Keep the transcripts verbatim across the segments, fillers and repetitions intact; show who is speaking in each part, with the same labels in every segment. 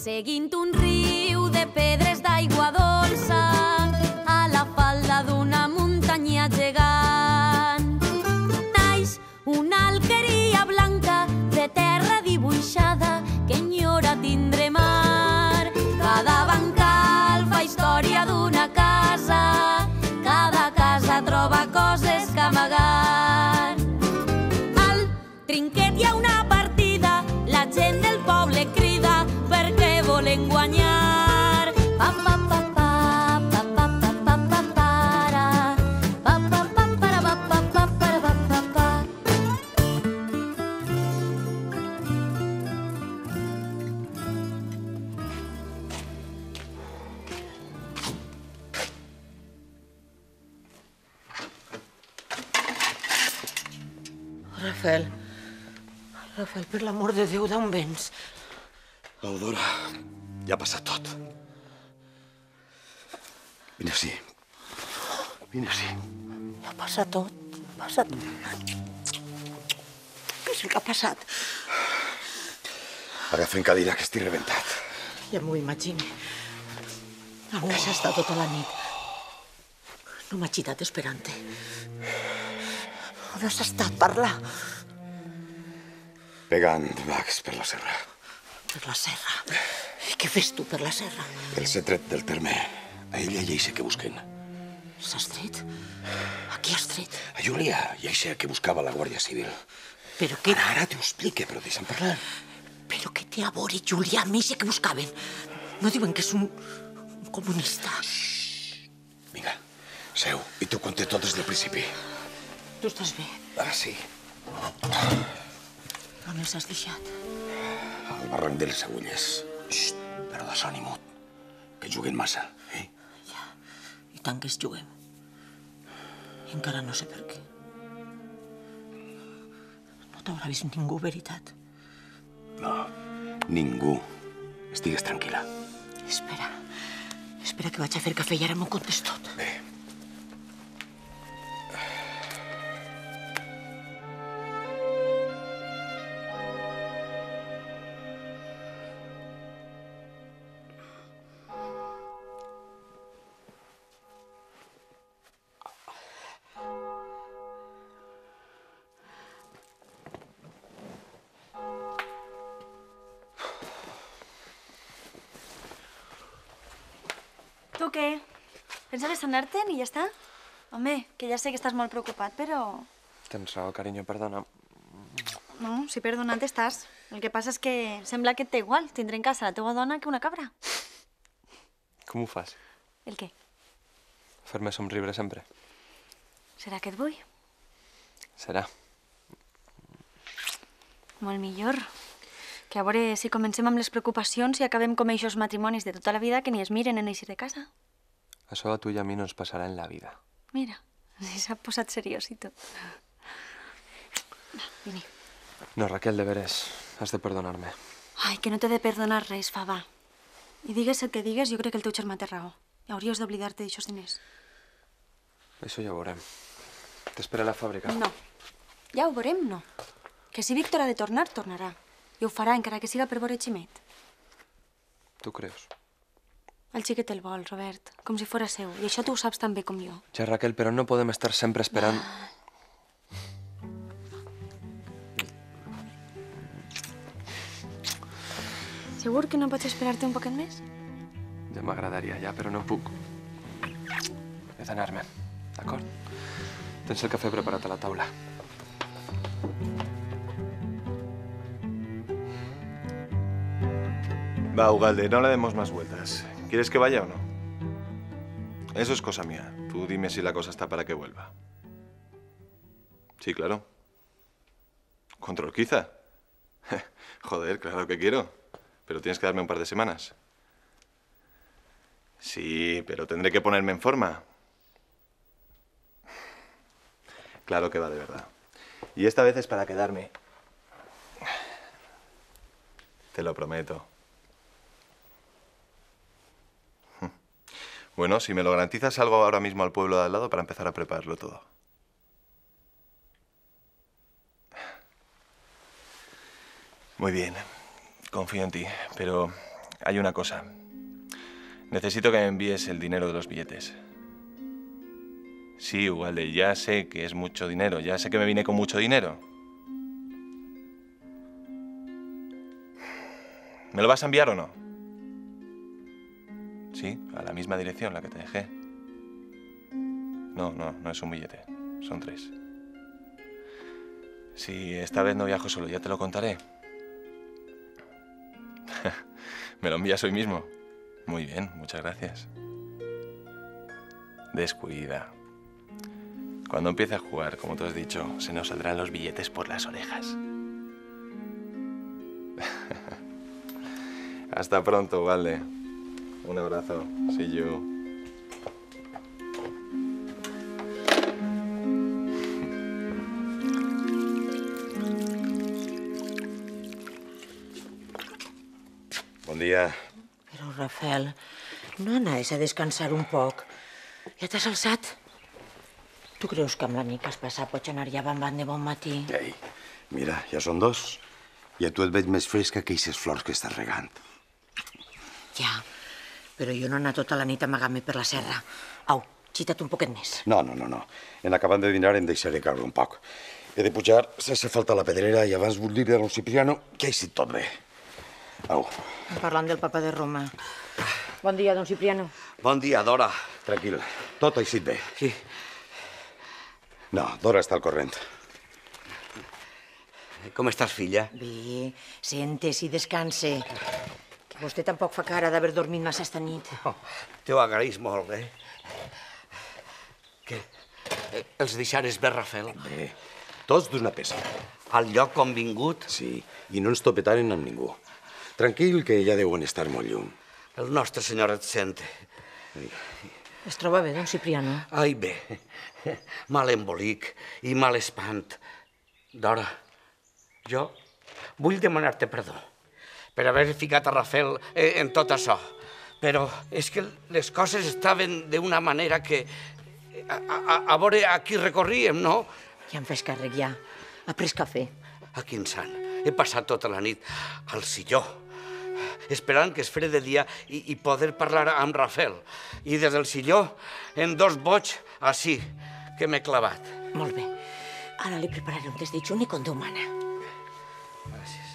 Speaker 1: Seguint un riu de pedres d'aigua dolça a la falda d'una muntanya gegant. Naix una alqueria blanca de terra dibuixada que enyora tindre mar. Cada bancal fa història d'una casa, cada casa troba coses que amagar. Al trinquet hi ha una partida, la gent del poble crida perquè volen guanyar. Pa, pa, pa, pa, pa, pa, pa, pa, pa, para. Pa, pa, pa, para, pa, pa, pa, para, pa, pa, pa.
Speaker 2: Rafael, Rafael, per l'amor de Déu, d'on vens?
Speaker 3: Eudora, ja ha passat tot. Vine així. Vine així.
Speaker 2: Ja ha passat tot, ha passat tot. Què és el que ha passat?
Speaker 3: Agafem cadira, que estic rebentat.
Speaker 2: Ja m'ho imagino. On has estat tota la nit? No m'ha gitat esperant-te. On has estat? Parla.
Speaker 3: Pegant vags per la serra.
Speaker 2: Per la serra? I què fes tu per la serra?
Speaker 3: El secret del terme. A ella i a eixe que busquen.
Speaker 2: S'has tret? A qui has tret?
Speaker 3: A Júlia i a eixe que buscava la Guàrdia Civil.
Speaker 2: Però què...
Speaker 3: Ara, ara t'ho explique, però deixa'm parlar.
Speaker 2: Però què té a veure Júlia amb eixe que buscaven? No diuen que és un, un comunista?
Speaker 3: Xxxt. Vinga, seu, i t'ho conté tot des del principi.
Speaker 2: Tu estàs bé?
Speaker 3: Ah, sí.
Speaker 2: On els has deixat?
Speaker 3: Al barranc de les Agulles. Xxt, però de son i mut. Que juguen massa, eh?
Speaker 2: Ja, i tant que es juguem. I encara no sé per què. No t'haurà vist ningú, veritat?
Speaker 3: No, ningú. Estigues tranquil·la.
Speaker 2: Espera. Espera que vaig a fer cafè i ara m'ho contes tot.
Speaker 3: Bé.
Speaker 4: Tu què? Pensaves anar-te'n i ja està? Home, que ja sé que estàs molt preocupat, però...
Speaker 5: Tens raó, carinyo, perdona.
Speaker 4: No, si perdonat estàs. El que passa és que sembla que et té igual tindre en casa la teua dona que una cabra.
Speaker 5: Com ho fas?
Speaker 4: El què?
Speaker 5: Fer-me somriure sempre.
Speaker 4: Serà que et vull?
Speaker 5: Serà.
Speaker 4: Molt millor. Que a veure si comencem amb les preocupacions i acabem com eixos matrimonis de tota la vida que ni es miren en eixir de casa.
Speaker 5: Això a tu i a mi no ens passarà en la vida.
Speaker 4: Mira, si s'ha posat seriós i tot. Va, vine.
Speaker 5: No, Raquel, de veres, has de perdonar-me.
Speaker 4: Ai, que no t'he de perdonar res, Fava. I digues el que digues, jo crec que el teu germà té raó. I hauries d'oblidar-te d'aixòs diners.
Speaker 5: Això ja ho veurem. T'espera a la fàbrica.
Speaker 4: No. Ja ho veurem, no. Que si Víctor ha de tornar, tornarà. I ho farà, encara que siga per veure Ximet.
Speaker 5: Tu creus?
Speaker 4: El xiquet el vol, Robert, com si fora seu. I això tu ho saps tan bé com jo.
Speaker 5: Ja, Raquel, però no podem estar sempre esperant...
Speaker 4: Segur que no pots esperar-te un poquet més?
Speaker 5: Ja m'agradaria, ja, però no puc. He d'anar-me, d'acord? Tens el cafè preparat a la taula.
Speaker 6: Va, Ugalde, no le demos más vueltas. ¿Quieres que vaya o no? Eso es cosa mía. Tú dime si la cosa está para que vuelva. Sí, claro. ¿Control quizá? Joder, claro que quiero. Pero tienes que darme un par de semanas. Sí, pero tendré que ponerme en forma. Claro que va, de verdad. Y esta vez es para quedarme. Te lo prometo. Bueno, si me lo garantizas, salgo ahora mismo al pueblo de al lado para empezar a prepararlo todo. Muy bien. Confío en ti, pero hay una cosa. Necesito que me envíes el dinero de los billetes. Sí, Ugalde, ya sé que es mucho dinero, ya sé que me vine con mucho dinero. ¿Me lo vas a enviar o no? Sí, a la misma dirección, la que te dejé. No, no, no es un billete, son tres. Si esta vez no viajo solo, ya te lo contaré. ¿Me lo envías hoy mismo? Muy bien, muchas gracias. Descuida. Cuando empiece a jugar, como tú has dicho, se nos saldrán los billetes por las orejas. Hasta pronto, Ugalde. Un abrazo. See you. Bon dia.
Speaker 2: Però, Rafael, no anaves a descansar un poc? Ja t'has alçat? Tu creus que amb la nit que has passat pots anar ja bambant de bon matí?
Speaker 3: Ei, mira, ja són dos. I a tu et veig més fresca que aquestes flors que estàs regant.
Speaker 2: Ja, però jo no he anat tota la nit amagant-me per la serra. Au, xita't un poquet més.
Speaker 3: No, no, no, no. En acabant de dinar em deixaré caure un poc. He de pujar sense faltar la pedrera i abans vull dir a don Cipriano que ha eixit tot bé. Au.
Speaker 2: Parlant del papa de Roma. Bon dia, don Cipriano.
Speaker 3: Bon dia, Dora. Tranquil, tot ha eixit bé.
Speaker 7: Sí.
Speaker 3: No, Dora està al corrent.
Speaker 7: Com estàs, filla?
Speaker 2: Bé, sentes i descanse. Que vostè tampoc fa cara d'haver dormit massa esta nit.
Speaker 7: Oh, te ho agraïs molt, eh? Què? Eh, els deixares bé, Rafael?
Speaker 3: Bé, tots d'una peça.
Speaker 7: Al lloc on vingut?
Speaker 3: Sí, i no ens topetaren amb ningú. Tranquil, que ja deuen estar molt lluny.
Speaker 7: El nostre senyor et sent.
Speaker 2: Es troba bé, don Cipriano?
Speaker 7: Ai, bé. Mal embolic i mal espant. Dora, jo vull demanar-te perdó per haver ficat a Rafael en tot això. Però és que les coses estaven d'una manera que... A, a, a veure a qui recorríem, no?
Speaker 2: Ja em fes càrrec, ja. Ha pres cafè.
Speaker 7: A quin sant. He passat tota la nit al silló, esperant que es fere de dia i, i poder parlar amb Rafael. I des del silló, en dos boig, així, que m'he clavat.
Speaker 2: Molt bé. Ara li prepararé un desditjuni con Déu mana.
Speaker 7: Gràcies.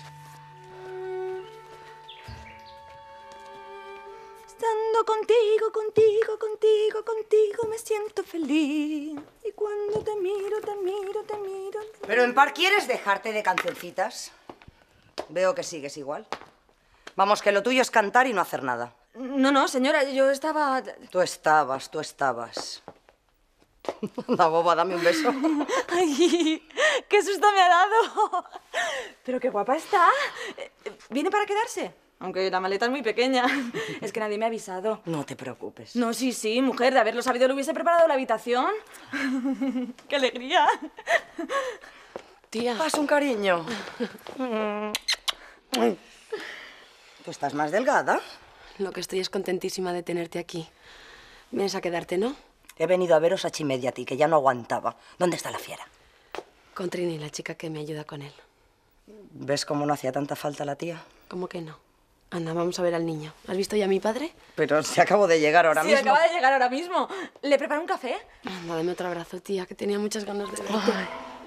Speaker 8: Estando contigo, contigo, contigo, contigo me siento feliz. Y cuando te miro, te miro, te miro...
Speaker 9: ¿Pero en par quieres dejarte de cancioncitas? Veo que sigues igual. Vamos, que lo tuyo es cantar y no hacer nada.
Speaker 8: No, no, señora, yo estaba...
Speaker 9: Tú estabas, tú estabas. Anda, boba, dame un beso.
Speaker 8: ¡Ay! ¡Qué susto me ha dado! Pero qué guapa está. ¿Viene para quedarse? Aunque la maleta es muy pequeña. Es que nadie me ha avisado.
Speaker 9: No te preocupes.
Speaker 8: No, sí, sí, mujer, de haberlo sabido le hubiese preparado la habitación. ¡Qué alegría!
Speaker 9: Tía. Haz un cariño. Tú estás más delgada.
Speaker 10: Lo que estoy es contentísima de tenerte aquí. Vienes a quedarte, ¿no?
Speaker 9: He venido a veros a Chimediati, que ya no aguantaba. ¿Dónde está la fiera?
Speaker 10: Con Trini, la chica que me ayuda con él.
Speaker 9: ¿Ves cómo no hacía tanta falta la tía?
Speaker 10: ¿Cómo que no? Anda, vamos a ver al niño. ¿Has visto ya a mi padre?
Speaker 9: Pero se acabo de llegar ahora
Speaker 8: sí,
Speaker 9: mismo.
Speaker 8: Sí, acaba de llegar ahora mismo. ¿Le preparo un café?
Speaker 10: Anda, dame otro abrazo, tía, que tenía muchas ganas de verte.
Speaker 9: Ay.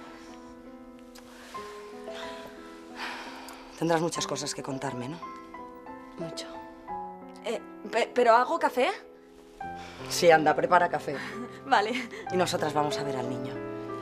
Speaker 9: Tendrás muchas cosas que contarme, ¿no?
Speaker 10: Mucho.
Speaker 8: Eh, pe ¿Pero hago café?
Speaker 9: Sí, anda, prepara café.
Speaker 8: Vale.
Speaker 9: Y nosotras vamos a ver al niño.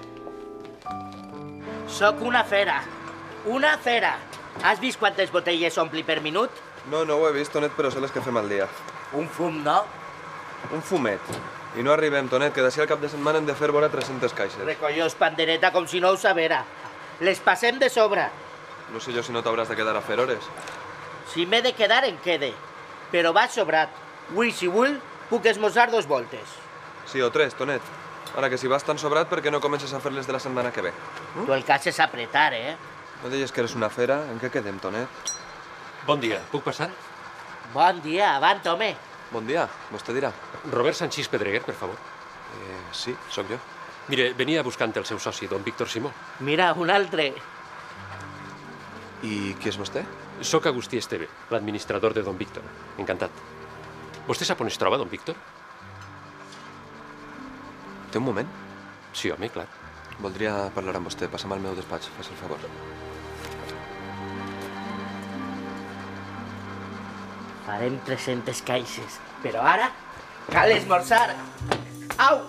Speaker 11: Soc una fera. Una fera. Has vist quantes botelles ompli per minut?
Speaker 5: No, no ho he vist, Tonet, però sé les que fem al dia.
Speaker 11: Un fum, no?
Speaker 5: Un fumet. I no arribem, Tonet, que d'ací al cap de setmana hem de fer vora tres-centes caixes.
Speaker 11: Recollós pandereta com si no ho sabera. Les passem de sobre.
Speaker 5: No sé jo si no t'hauràs de quedar a fer hores.
Speaker 11: Si m'he de quedar, em quede. Però va sobrat. Avui, si vull, puc esmorzar dos voltes.
Speaker 5: Sí, o tres, Tonet. Ara que si vas tan sobrat, per què no comences a fer-les de la setmana que ve?
Speaker 11: Mm? Tu el cas és apretar, eh?
Speaker 5: No deies que eres una fera? En què quedem, Tonet?
Speaker 12: Bon dia. Puc passar?
Speaker 11: Bon dia. Avant, home.
Speaker 5: Bon dia. Vostè dirà.
Speaker 12: Robert Sanchís Pedreguer, per favor.
Speaker 5: Eh, sí, sóc jo.
Speaker 12: Mire, venia buscant el seu soci, don Víctor Simó.
Speaker 11: Mira, un altre.
Speaker 5: I qui és vostè?
Speaker 12: Soc Agustí Esteve, l'administrador de don Víctor. Encantat. Vostè sap on es troba, don Víctor?
Speaker 5: Té un moment?
Speaker 12: Sí, home, clar.
Speaker 5: Voldria parlar amb vostè. Passa'm al meu despatx, faci el favor.
Speaker 11: Farem tres-centes caixes, però ara cal esmorzar. Au!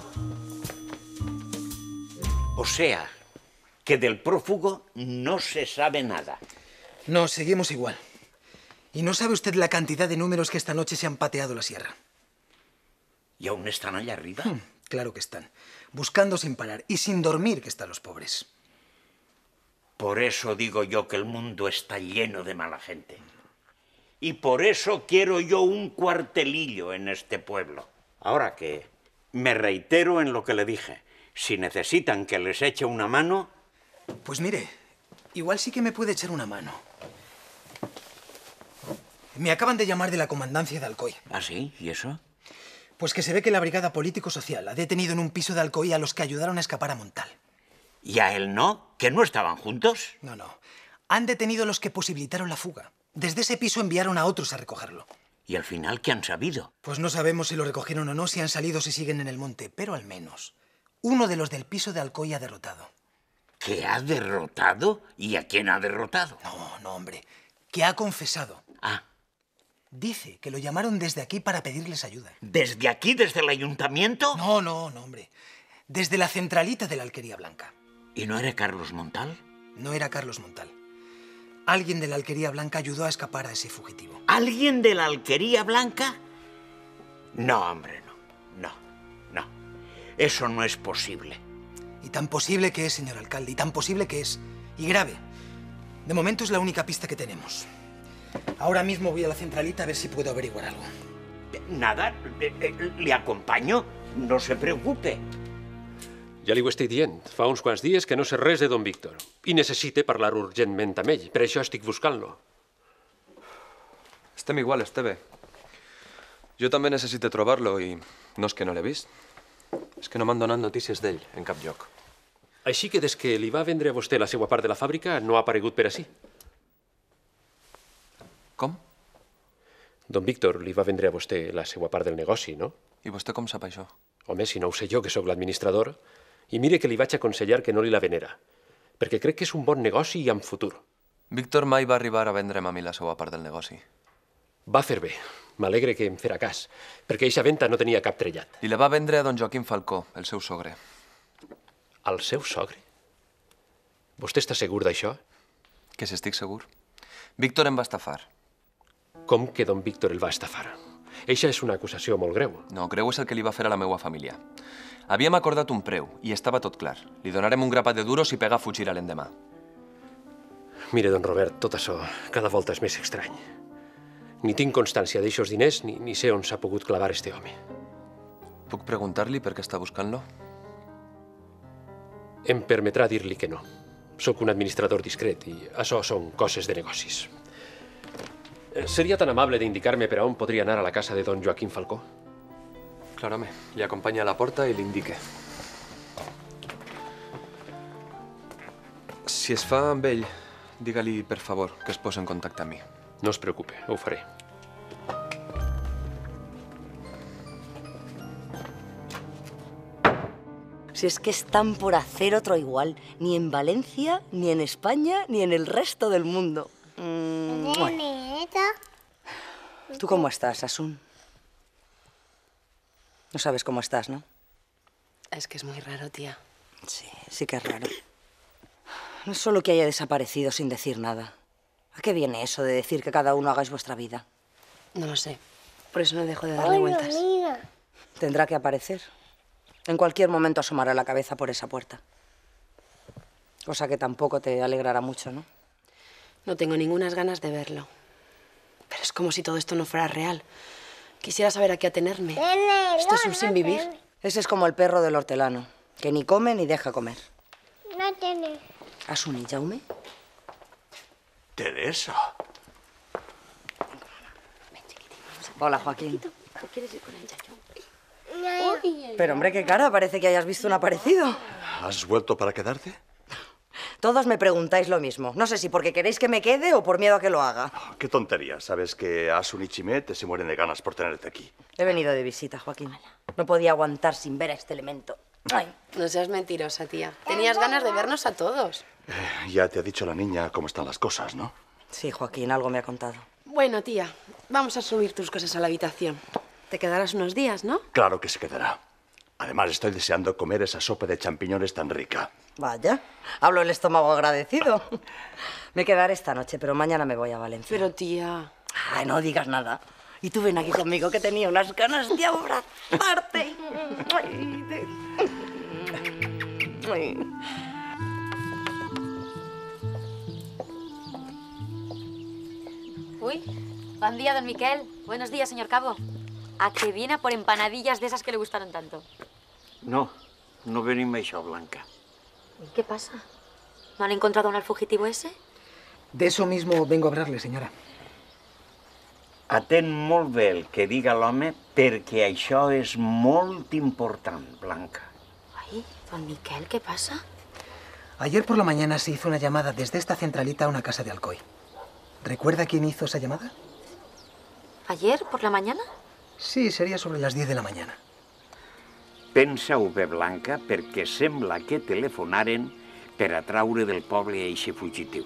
Speaker 7: O sea, que del prófugo no se sabe nada.
Speaker 13: No, seguimos igual. ¿Y no sabe usted la cantidad de números que esta noche se han pateado la sierra?
Speaker 7: ¿Y aún están allá arriba?
Speaker 13: Hmm, claro que están. Buscando sin parar y sin dormir que están los pobres.
Speaker 7: Por eso digo yo que el mundo está lleno de mala gente. Y por eso quiero yo un cuartelillo en este pueblo. Ahora que me reitero en lo que le dije. Si necesitan que les eche una mano...
Speaker 13: Pues mire, igual sí que me puede echar una mano. Me acaban de llamar de la comandancia de Alcoy.
Speaker 7: ¿Ah, sí? ¿Y eso?
Speaker 13: Pues que se ve que la Brigada Político-Social ha detenido en un piso de Alcoy a los que ayudaron a escapar a Montal.
Speaker 7: ¿Y a él no? ¿Que no estaban juntos?
Speaker 13: No, no. Han detenido a los que posibilitaron la fuga. Desde ese piso enviaron a otros a recogerlo.
Speaker 7: ¿Y al final qué han sabido?
Speaker 13: Pues no sabemos si lo recogieron o no, si han salido o si siguen en el monte, pero al menos uno de los del piso de Alcoy ha derrotado.
Speaker 7: ¿Que ha derrotado? ¿Y a quién ha derrotado?
Speaker 13: No, no, hombre. Que ha confesado.
Speaker 7: Ah.
Speaker 13: Dice que lo llamaron desde aquí para pedirles ayuda.
Speaker 7: ¿Desde aquí, desde el ayuntamiento?
Speaker 13: No, no, no, hombre. Desde la centralita de la Alquería Blanca.
Speaker 7: ¿Y no era Carlos Montal?
Speaker 13: No era Carlos Montal. Alguien de la Alquería Blanca ayudó a escapar a ese fugitivo.
Speaker 7: ¿Alguien de la Alquería Blanca? No, hombre, no. No, no. Eso no es posible.
Speaker 13: Y tan posible que es, señor alcalde, y tan posible que es. Y grave. De momento es la única pista que tenemos. Ahora mismo voy a la centralita a ver si puedo averiguar algo.
Speaker 7: Nada, le acompaño. No se preocupe.
Speaker 12: Ja li ho estic dient. Fa uns quants dies que no sé res de don Víctor. I necessite parlar urgentment amb ell. Per això estic buscant-lo.
Speaker 5: Estem igual, Esteve. Jo també necessito trobar-lo i no és que no l'he vist. És que no m'han donat notícies d'ell en cap lloc.
Speaker 12: Així que des que li va vendre a vostè la seva part de la fàbrica no ha aparegut per ací.
Speaker 5: Com?
Speaker 12: Don Víctor li va vendre a vostè la seva part del negoci, no?
Speaker 5: I vostè com sap això?
Speaker 12: Home, si no ho sé jo, que sóc l'administrador. I mire que li vaig aconsellar que no li la venera, perquè crec que és un bon negoci i amb futur.
Speaker 5: Víctor mai va arribar a vendre'm a mi la seva part del negoci.
Speaker 12: Va fer bé. M'alegre que em fera cas, perquè eixa venta no tenia cap trellat.
Speaker 5: I la va vendre a don Joaquim Falcó, el seu sogre.
Speaker 12: Al seu sogre? Vostè està segur d'això?
Speaker 5: Que si estic segur. Víctor em va estafar.
Speaker 12: Com que don Víctor el va estafar? Eixa és una acusació molt greu.
Speaker 5: No, greu és el que li va fer a la meva família. Havíem acordat un preu i estava tot clar. Li donarem un grapat de duros i pega a fugir a l'endemà.
Speaker 12: Mire, don Robert, tot això cada volta és més estrany. Ni tinc constància d'eixos diners ni, ni sé on s'ha pogut clavar este home.
Speaker 5: Puc preguntar-li per què està buscant-lo?
Speaker 12: Em permetrà dir-li que no. Soc un administrador discret i això són coses de negocis. Seria tan amable d'indicar-me per a on podria anar a la casa de don Joaquim Falcó?
Speaker 5: Clar, home. Li acompanya a la porta i l'indique. Si es fa amb ell, digue-li, per favor, que es posi en contacte amb mi.
Speaker 12: No es preocupe, ho faré.
Speaker 9: Si es que están por hacer otro igual, ni en Valencia, ni en España, ni en el resto del mundo. Mm, bueno. ¿Tú cómo estás, Asun? No sabes cómo estás, ¿no?
Speaker 10: Es que es muy raro, tía.
Speaker 9: Sí, sí que es raro. No es solo que haya desaparecido sin decir nada. ¿A qué viene eso de decir que cada uno hagáis vuestra vida?
Speaker 10: No lo sé. Por eso no dejo de darle vueltas.
Speaker 9: Tendrá que aparecer. En cualquier momento asomará la cabeza por esa puerta. Cosa que tampoco te alegrará mucho, ¿no?
Speaker 10: No tengo ningunas ganas de verlo. Pero es como si todo esto no fuera real. Quisiera saber a qué atenerme. Esto es un sin vivir.
Speaker 9: Ese es como el perro del hortelano, que ni come ni deja comer.
Speaker 14: No tiene.
Speaker 9: Asun y Jaume.
Speaker 7: Teresa.
Speaker 9: Hola, Joaquín.
Speaker 10: ¿Quieres ir con ella, yo?
Speaker 9: Pero, hombre, qué cara. Parece que hayas visto un aparecido.
Speaker 3: ¿Has vuelto para quedarte?
Speaker 9: Todos me preguntáis lo mismo. No sé si porque queréis que me quede o por miedo a que lo haga.
Speaker 3: Oh, qué tontería. Sabes que Asun y Chimet se mueren de ganas por tenerte aquí.
Speaker 9: He venido de visita, Joaquín. No podía aguantar sin ver a este elemento. Ay.
Speaker 10: No seas mentirosa, tía. Tenías ganas de vernos a todos.
Speaker 3: Eh, ya te ha dicho la niña cómo están las cosas, ¿no?
Speaker 9: Sí, Joaquín, algo me ha contado.
Speaker 10: Bueno, tía, vamos a subir tus cosas a la habitación. Te quedarás unos días, ¿no?
Speaker 3: Claro que se quedará. Además, estoy deseando comer esa sopa de champiñones tan rica.
Speaker 9: Vaya, hablo el estómago agradecido. Me quedaré esta noche, pero mañana me voy a Valencia.
Speaker 10: Pero, tía...
Speaker 9: Ay, no digas nada. Y tú ven aquí conmigo, que tenía unas ganas de abrazarte. Ay, de... Ay.
Speaker 1: Uy, buen día, don Miquel. Buenos días, señor Cabo. ¿A que viene a por empanadillas de esas que le gustaron tanto?
Speaker 14: No, no venim a això, Blanca.
Speaker 1: ¿Y qué pasa? ¿No han encontrado al fugitivo ese?
Speaker 13: De eso mismo vengo a hablarle, señora.
Speaker 14: Atén molt bé el que diga l'home perquè això és molt important, Blanca.
Speaker 1: Ay, don Miquel, ¿qué pasa?
Speaker 13: Ayer por la mañana se hizo una llamada desde esta centralita a una casa de Alcoy. ¿Recuerda quién hizo esa llamada?
Speaker 1: ¿Ayer por la mañana?
Speaker 13: Sí, sería sobre las diez de la mañana.
Speaker 14: Pensa-ho bé, Blanca, perquè sembla que telefonaren per atraure del poble a eixe fugitiu.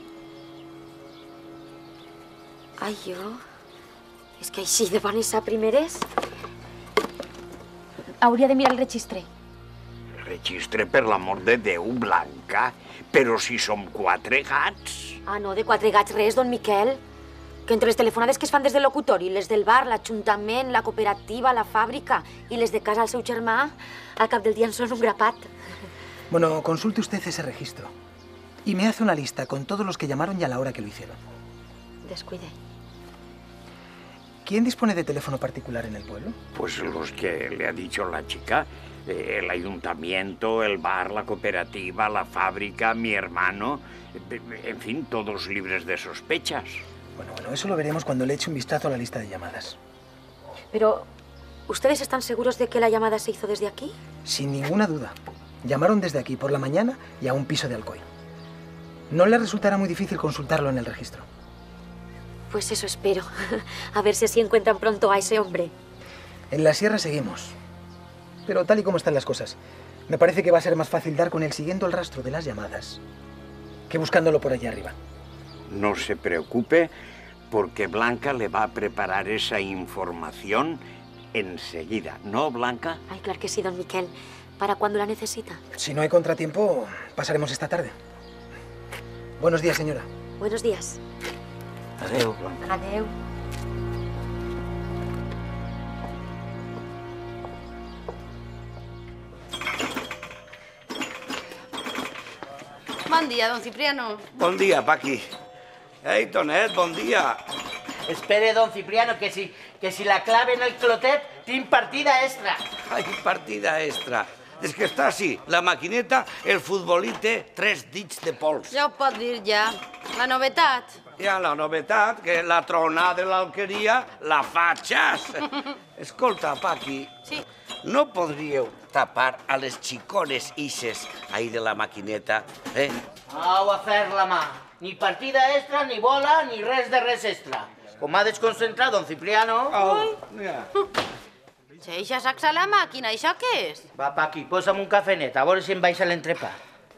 Speaker 1: Ai, jo... És que així de bones a primeres... Hauria de mirar el registre.
Speaker 14: Registre, per l'amor de Déu, Blanca, però si som quatre gats.
Speaker 1: Ah, no, de quatre gats res, don Miquel. Que entre les telefonades que es fan des del locutori, les del bar, l'Ajuntament, la cooperativa, la fàbrica i les de casa al seu germà, al cap del dia en són un grapat.
Speaker 13: Bueno, consulte usted ese registro. Y me hace una lista con todos los que llamaron y a la hora que lo hicieron.
Speaker 1: Descuide.
Speaker 13: ¿Quién dispone de teléfono particular en el pueblo?
Speaker 14: Pues los que le ha dicho la chica. Eh, el ayuntamiento, el bar, la cooperativa, la fábrica, mi hermano. En fin, todos libres de sospechas.
Speaker 13: Bueno, bueno, eso lo veremos cuando le eche un vistazo a la lista de llamadas.
Speaker 1: Pero, ¿ustedes están seguros de que la llamada se hizo desde aquí?
Speaker 13: Sin ninguna duda. Llamaron desde aquí por la mañana y a un piso de Alcoy. No le resultará muy difícil consultarlo en el registro.
Speaker 1: Pues eso espero. A ver si así encuentran pronto a ese hombre.
Speaker 13: En la sierra seguimos. Pero tal y como están las cosas, me parece que va a ser más fácil dar con él siguiendo el rastro de las llamadas que buscándolo por allá arriba.
Speaker 14: No se preocupe, porque Blanca le va a preparar esa información enseguida. ¿No, Blanca?
Speaker 1: Ay, claro que sí, don Miquel. ¿Para cuándo la necesita?
Speaker 13: Si no hay contratiempo, pasaremos esta tarde. Buenos días, señora.
Speaker 1: Buenos días.
Speaker 14: Adeu, Blanca.
Speaker 1: Adeu.
Speaker 10: Bon dia, don Cipriano.
Speaker 7: Bon dia, Paqui. Ei, Tonet, bon dia.
Speaker 11: Espere, don Cipriano, que si, que si la clave en el clotet tinc partida extra.
Speaker 7: Ai, partida extra. És que està així, la maquineta, el futbolite, tres dits de pols.
Speaker 10: Ja ho pot dir, ja. La novetat.
Speaker 7: Ja la novetat, que la tronada de l'alqueria la fatxas. Escolta, Paqui,
Speaker 10: sí.
Speaker 7: No podríeu tapar a les xicones ixes ahí de la maquineta, eh?
Speaker 11: Au a fer la mà. Ni partida extra, ni bola, ni res de res extra. Com ha desconcentrat, don Cipriano...
Speaker 7: Au, ja.
Speaker 10: Si eixa sacs a la màquina, això què és?
Speaker 11: Va, Paqui, posa'm un cafenet, a veure si em baixa l'entrepà.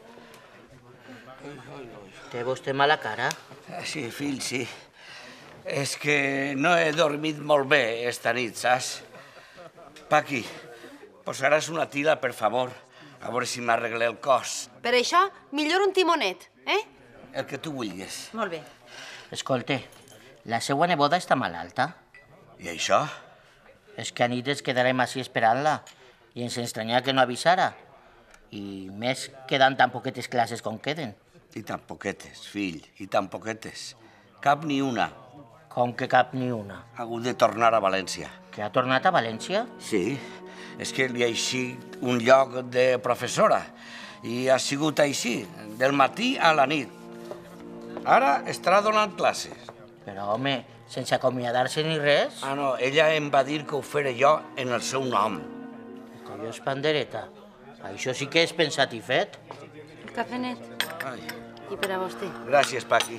Speaker 11: Té vostè mala cara?
Speaker 7: Sí, fill, sí. És que no he dormit molt bé esta nit, saps? Paqui, posaràs una tila, per favor, a veure si m'arregle el cos.
Speaker 10: Per això, millor un timonet, eh?
Speaker 7: El que tu vulguis.
Speaker 11: Molt bé. Escolte, la seua neboda està malalta.
Speaker 7: I això?
Speaker 11: És que a nit ens quedarem així esperant-la i ens estranya que no avisara. I més quedant tan poquetes classes com queden.
Speaker 7: I tan poquetes, fill, i tan poquetes. Cap ni una.
Speaker 11: Com que cap ni una?
Speaker 7: Ha hagut de tornar a València.
Speaker 11: Que ha tornat a València?
Speaker 7: Sí, és que li ha eixit un lloc de professora i ha sigut així, del matí a la nit. Ara estarà donant classes.
Speaker 11: Però, home, sense acomiadar-se ni res?
Speaker 7: Ah, no, ella em va dir que ho fera jo en el seu nom.
Speaker 11: Colló és pandereta. Això sí que és pensat i fet.
Speaker 10: El cafenet.
Speaker 7: Ai.
Speaker 10: I per a vostè.
Speaker 7: Gràcies, Paqui.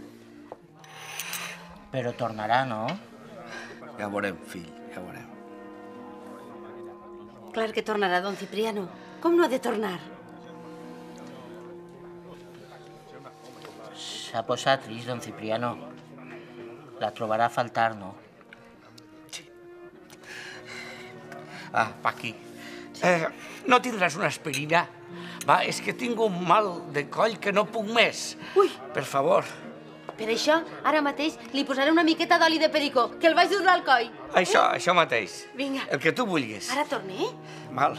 Speaker 11: Però tornarà, no?
Speaker 7: Ja veurem, fill, ja veurem.
Speaker 10: Clar que tornarà, don Cipriano. Com no ha de tornar?
Speaker 11: S'ha posat trist, don Cipriano. La trobarà a faltar, no?
Speaker 7: Ah, Paqui, eh, no tindràs una aspirina? Va, és que tinc un mal de coll que no puc més.
Speaker 10: Ui!
Speaker 7: Per favor.
Speaker 10: Per això, ara mateix li posaré una miqueta d'oli de pericó, que el vaig dur al coll.
Speaker 7: Això, això mateix.
Speaker 10: Vinga.
Speaker 7: El que tu vulguis.
Speaker 10: Ara torne, eh?
Speaker 7: Mal.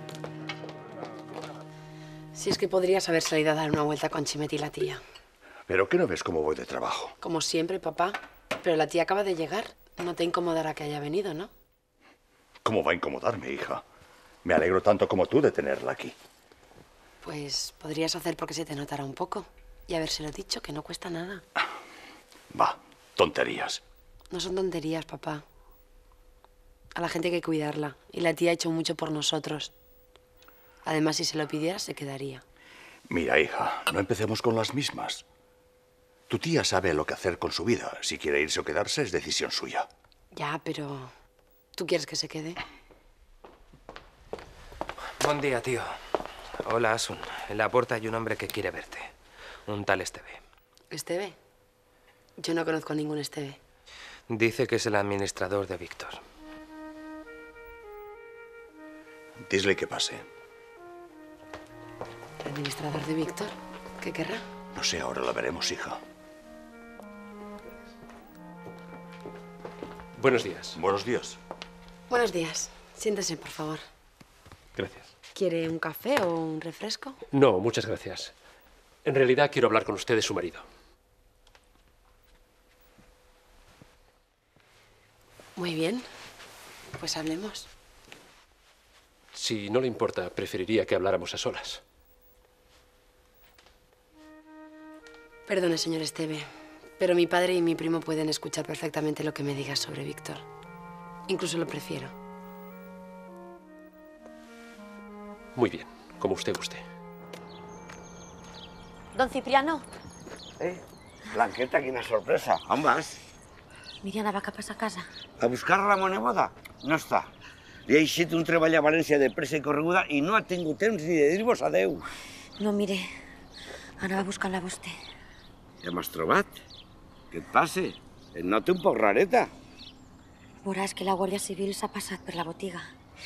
Speaker 10: Si es que podrías haber salido a dar una vuelta con Chimet y la tía.
Speaker 3: ¿Pero qué no ves cómo voy de trabajo?
Speaker 10: Como siempre, papá. Pero la tía acaba de llegar. No te incomodará que haya venido, ¿no?
Speaker 3: ¿Cómo va a incomodarme, hija? Me alegro tanto como tú de tenerla aquí.
Speaker 10: Pues podrías hacer porque se te notara un poco. Y habérselo dicho, que no cuesta nada.
Speaker 3: Va, tonterías.
Speaker 10: No son tonterías, papá. A la gente hay que cuidarla. Y la tía ha hecho mucho por nosotros. Además, si se lo pidiera, se quedaría.
Speaker 3: Mira, hija, no empecemos con las mismas. Tu tía sabe lo que hacer con su vida. Si quiere irse o quedarse, es decisión suya.
Speaker 10: Ya, pero... ¿tú quieres que se quede?
Speaker 15: Buen día, tío. Hola, Asun. En la puerta hay un hombre que quiere verte. Un tal Esteve.
Speaker 10: ¿Esteve? Yo no conozco a ningún Esteve.
Speaker 15: Dice que es el administrador de Víctor.
Speaker 3: Disle que pase.
Speaker 10: ¿El administrador de Víctor? ¿Qué querrá?
Speaker 3: No sé, ahora la veremos, hija.
Speaker 12: Buenos días.
Speaker 3: Buenos días.
Speaker 10: Buenos días. Siéntese, por favor.
Speaker 12: Gracias.
Speaker 10: ¿Quiere un café o un refresco?
Speaker 12: No, muchas gracias. En realidad quiero hablar con usted de su marido.
Speaker 10: Muy bien. Pues hablemos.
Speaker 12: Si no le importa, preferiría que habláramos a solas.
Speaker 10: Perdone, señor Esteve, pero mi padre y mi primo pueden escuchar perfectamente lo que me digas sobre Víctor. Incluso lo prefiero.
Speaker 12: Muy bien, como usted guste.
Speaker 1: Don Cipriano.
Speaker 7: Eh, Blanqueta, quina sorpresa. On vas?
Speaker 1: Miri, anava cap a sa casa.
Speaker 7: A buscar Ramon Neboda? No està. Li ha eixit un treball a València de pressa i correguda i no ha tingut temps ni de dir-vos adeu.
Speaker 1: No, mire, anava buscant-la a vostè.
Speaker 7: Ja m'has trobat? Què et passa? Et noto un poc rareta.
Speaker 1: Veuràs que la Guàrdia Civil s'ha passat per la botiga.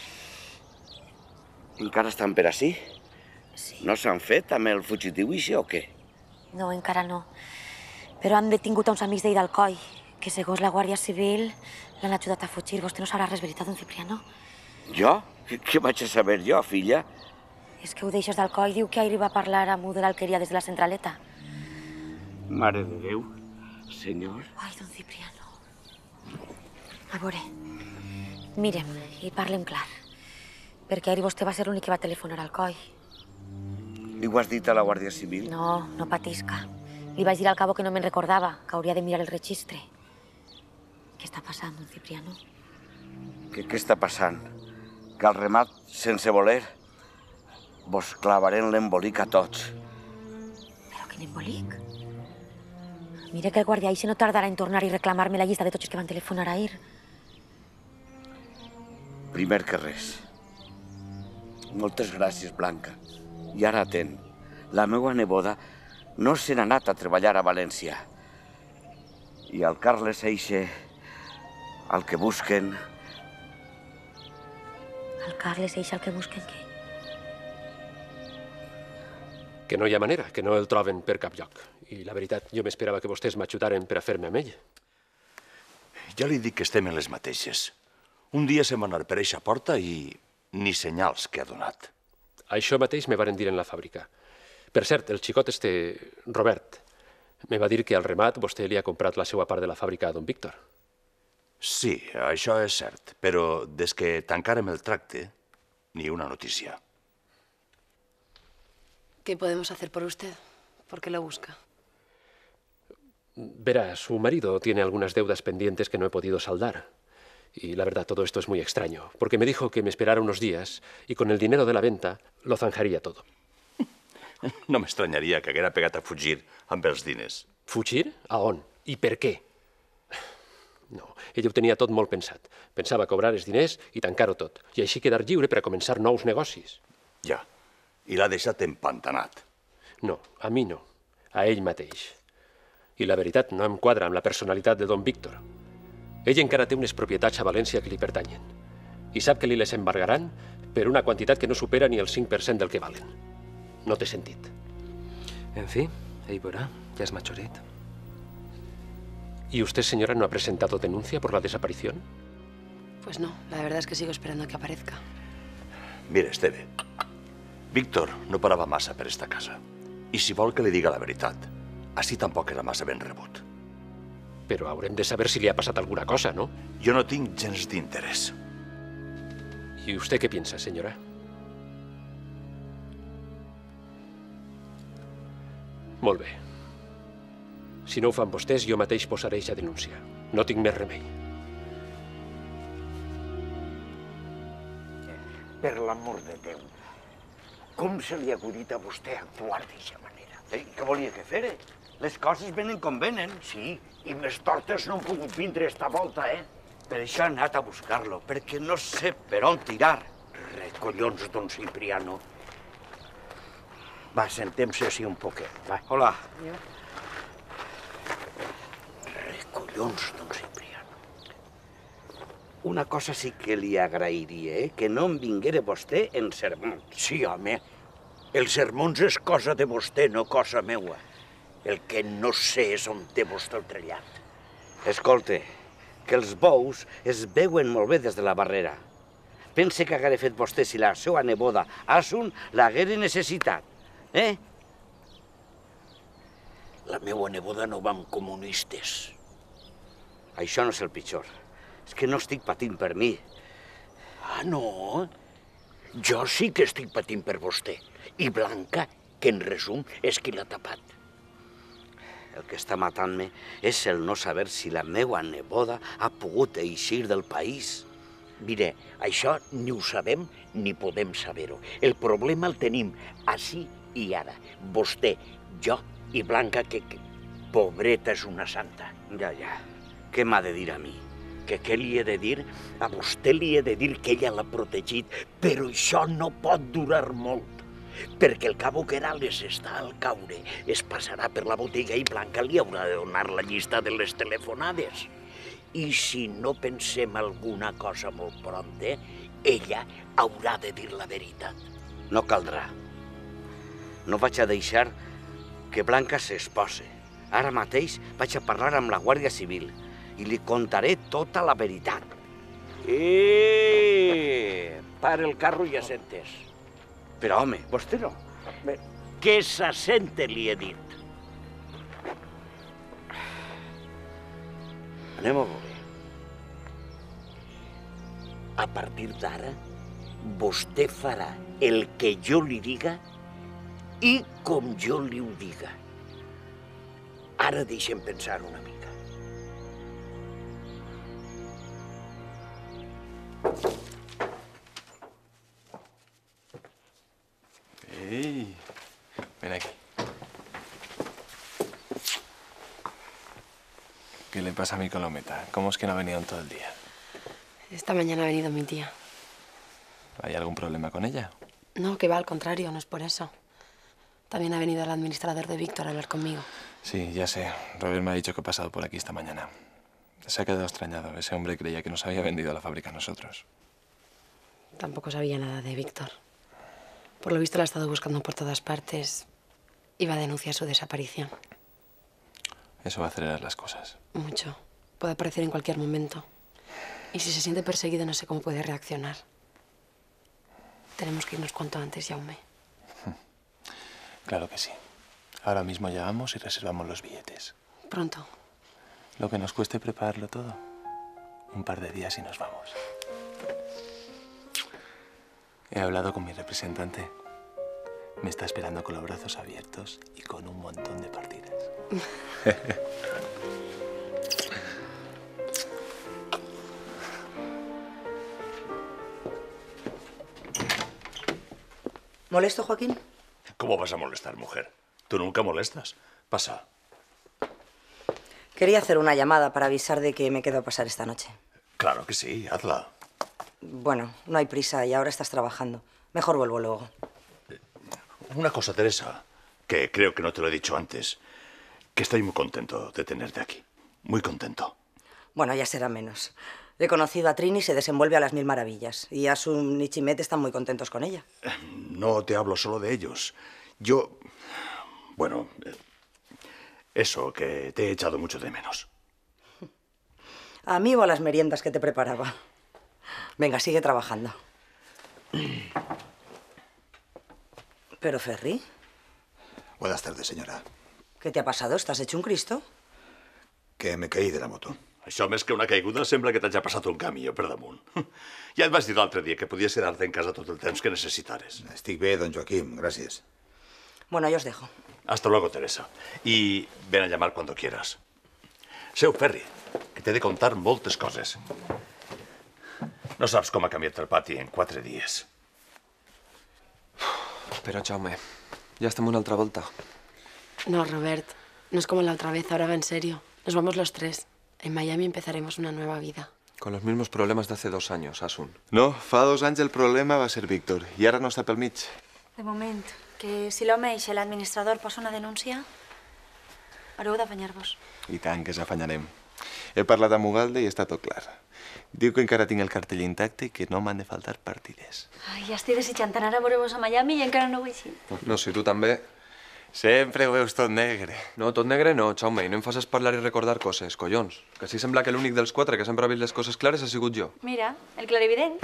Speaker 7: Encara estan per ací?
Speaker 1: Sí.
Speaker 7: No s'han fet amb el fugitiu ixe o què?
Speaker 1: No, encara no. Però han detingut a uns amics d'ell d'Alcoi, que segons la Guàrdia Civil l'han ajudat a fugir. Vostè no sabrà res, veritat, don Cipriano?
Speaker 7: Jo? Què vaig a saber jo, filla?
Speaker 1: És que ho deixes d'Alcoi diu que ahir va parlar amb un de l'alqueria des de la centraleta.
Speaker 7: Mare de Déu, senyor.
Speaker 1: Ai, don Cipriano. A veure, mirem i parlem clar. Perquè ahir vostè va ser l'únic que va telefonar al Alcoi.
Speaker 7: Li ho has dit a la Guàrdia Civil?
Speaker 1: No, no patisca. Li vaig dir al cabo que no me'n recordava, que hauria de mirar el registre. Què està passant, don Cipriano?
Speaker 7: Què, què està passant? Que al remat, sense voler, vos clavarem l'embolic a tots.
Speaker 1: Però quin embolic? Mira que el guàrdia Ixe no tardarà en tornar i reclamar-me la llista de tots els que van telefonar ahir.
Speaker 7: Primer que res. Moltes gràcies, Blanca. I ara atent. La meva neboda no se n'ha anat a treballar a València. I el Carles Eixe, el que busquen...
Speaker 1: El Carles Eixe, el que busquen què?
Speaker 12: Que no hi ha manera, que no el troben per cap lloc. I la veritat, jo m'esperava que vostès m'ajudaren per a fer-me amb ell.
Speaker 3: Ja li dic que estem en les mateixes. Un dia se'n va anar per eixa porta i ni senyals que ha donat.
Speaker 12: Això mateix me varen dir en la fàbrica. Per cert, el xicot este, Robert, me va dir que al remat vostè li ha comprat la seva part de la fàbrica a don Víctor.
Speaker 3: Sí, això és cert, però des que tancàrem el tracte, ni una notícia.
Speaker 10: ¿Qué podemos hacer por usted? ¿Por qué lo busca?
Speaker 12: Verá, su marido tiene algunas deudas pendientes que no he podido saldar. Y la verdad, todo esto es muy extraño, porque me dijo que me esperara unos días y con el dinero de la venta lo zanjaría todo.
Speaker 16: No m'estranyaria que haguera pegat a fugir amb els diners.
Speaker 12: Fugir? A on? I per què? No, ella ho tenia tot molt pensat. Pensava cobrar els diners i tancar-ho tot. I així quedar lliure per a començar nous negocis.
Speaker 16: Ja, i l'ha deixat empantanat.
Speaker 12: No, a mi no. A ell mateix. I la veritat no em quadra amb la personalitat de don Víctor. Ell encara té unes propietats a València que li pertanyen. I sap que li les embargaran per una quantitat que no supera ni el cinc per cent del que valen. No té sentit.
Speaker 15: En fi, ell veurà, ya es machoret.
Speaker 12: ¿Y usted, señora, no ha presentado denuncia por la desaparición?
Speaker 10: Pues no, la verdad es que sigo esperando a que aparezca.
Speaker 16: Mira, Esteve, Víctor no parava massa per esta casa. I si vol que li diga la veritat, així tampoc era massa ben rebut.
Speaker 12: Però haurem de saber si li ha passat alguna cosa, ¿no?
Speaker 16: Jo no tinc gens d'interès.
Speaker 12: ¿Y usted qué piensa, señora? Molt bé. Si no ho fan vostès, jo mateix posaré eixa denúncia. No tinc més remei.
Speaker 14: Per l'amor de Déu, com se li ha acudit a vostè actuar d'aquesta manera?
Speaker 7: Ei, què volia que fere? Les coses venen com venen.
Speaker 14: Sí, i més tortes no han pogut vindre esta volta, eh?
Speaker 7: Per això he anat a buscar-lo, perquè no sé per on tirar.
Speaker 14: Recollons, don Cipriano. Va, sentem-se així un poquet, va.
Speaker 7: Hola.
Speaker 14: Recollons, don Cipriano.
Speaker 7: Una cosa sí que li agrairia, eh? Que no em vinguera vostè en sermons.
Speaker 14: Sí, home. Els sermons és cosa de vostè, no cosa meua. El que no sé és on té vostè el trellat.
Speaker 7: Escolte, que els bous es veuen molt bé des de la barrera. Pense que haguera fet vostè si la seva neboda, Asun, l'haguera necessitat. Eh?
Speaker 14: La meua neboda no va amb comunistes.
Speaker 7: Això no és el pitjor. És que no estic patint per mi.
Speaker 14: Ah, no? Jo sí que estic patint per vostè. I Blanca, que en resum és qui l'ha tapat.
Speaker 7: El que està matant-me és el no saber si la meua neboda ha pogut eixir del país.
Speaker 14: Mire, això ni ho sabem ni podem saber-ho. El problema el tenim així i ara. Vostè, jo i Blanca, que, que pobreta és una santa.
Speaker 7: Ja, ja. Què m'ha de dir a mi?
Speaker 14: Que què li he de dir? A vostè li he de dir que ella l'ha protegit, però això no pot durar molt. Perquè el cabo Querales està al caure, es passarà per la botiga i Blanca li haurà de donar la llista de les telefonades. I si no pensem alguna cosa molt pronta, ella haurà de dir la veritat.
Speaker 7: No caldrà. No vaig a deixar que Blanca s'expose. Ara mateix vaig a parlar amb la Guàrdia Civil i li contaré tota la veritat.
Speaker 14: Eh! Para el carro i assentes.
Speaker 7: Però, home, vostè no.
Speaker 14: Que s'assente, li he dit.
Speaker 7: Anem a veure.
Speaker 14: A partir d'ara, vostè farà el que jo li diga i com jo li ho diga. Ara deixem pensar una mica.
Speaker 6: Ei, ven aquí. ¿Qué le pasa a mi Colometa? ¿Cómo es que no ha venido en todo el día?
Speaker 10: Esta mañana ha venido mi tía.
Speaker 6: ¿Hay algún problema con ella?
Speaker 10: No, que va, al contrario, no es por eso. También ha venido el administrador de Víctor a hablar conmigo.
Speaker 6: Sí, ya sé. Robert me ha dicho que ha pasado por aquí esta mañana. Se ha quedado extrañado. Ese hombre creía que nos había vendido la fábrica a nosotros.
Speaker 10: Tampoco sabía nada de Víctor. Por lo visto la ha estado buscando por todas partes. Iba a denunciar su desaparición.
Speaker 6: Eso va a acelerar las cosas.
Speaker 10: Mucho. Puede aparecer en cualquier momento. Y si se siente perseguido, no sé cómo puede reaccionar. Tenemos que irnos cuanto antes, Jaume.
Speaker 6: Claro que sí. Ahora mismo llamamos y reservamos los billetes.
Speaker 10: Pronto.
Speaker 6: Lo que nos cueste prepararlo todo. Un par de días y nos vamos. He hablado con mi representante. Me está esperando con los brazos abiertos y con un montón de partidas.
Speaker 9: ¿Molesto, Joaquín?
Speaker 16: ¿Cómo vas a molestar, mujer? Tú nunca molestas. Pasa.
Speaker 9: Quería hacer una llamada para avisar de que me quedo a pasar esta noche.
Speaker 16: Claro que sí, hazla.
Speaker 9: Bueno, no hay prisa y ahora estás trabajando. Mejor vuelvo luego.
Speaker 16: Una cosa, Teresa, que creo que no te lo he dicho antes, que estoy muy contento de tenerte aquí. Muy contento.
Speaker 9: Bueno, ya será menos. He conocido a Trini y se desenvuelve a las mil maravillas. Y Asun y Chimet están muy contentos con ella.
Speaker 16: No te hablo solo de ellos. Yo... Bueno, eso, que te he echado mucho de menos.
Speaker 9: ¿A mí o a las meriendas que te preparaba? Venga, sigue trabajando. Pero, Ferri,
Speaker 17: Buenas tardes, señora.
Speaker 9: ¿qué te ha pasado? ¿Estás hecho un Cristo?
Speaker 17: Que me caí de la moto.
Speaker 16: Això més que una caiguda sembla que t'hagi passat un camió per damunt. Ja et vas dir l'altre dia que podies quedar-te en casa tot el temps que necessitares.
Speaker 17: Estic bé, don Joaquim, gracias.
Speaker 9: Bueno, yo os dejo.
Speaker 16: Hasta luego, Teresa. Y ven a llamar cuando quieras. Seu, Ferri, que t'he de contar moltes coses. No saps com ha canviat el pati en quatre dies.
Speaker 5: Pero, Jaume, ya estamos una otra vuelta.
Speaker 10: No, Robert, no es como la otra vez, ahora va en serio. Nos vamos los tres. En Miami empezaremos una nueva vida.
Speaker 5: Con los mismos problemas de hace dos años, Asun.
Speaker 6: No, fa dos anys el problema va ser Víctor i ara no està pel mig.
Speaker 4: De moment, que si l'home i l'administrador posa una denúncia, haureu d'afanyar-vos.
Speaker 6: I tant que s'afanyarem. He parlat amb Ugalde i està tot clar. Diu que encara tinc el cartell intacte i que no m'han de faltar partides.
Speaker 4: Ai, ja estic desitjant anar a veure-vos a Miami i encara no ho he eixit.
Speaker 5: No, si tu també.
Speaker 6: Sempre ho veus tot negre.
Speaker 5: No, tot negre no, Jaume, i no em facis parlar i recordar coses, collons. Que sí sembla que l'únic dels quatre que sempre ha vist les coses clares ha sigut jo.
Speaker 4: Mira, el clarivident.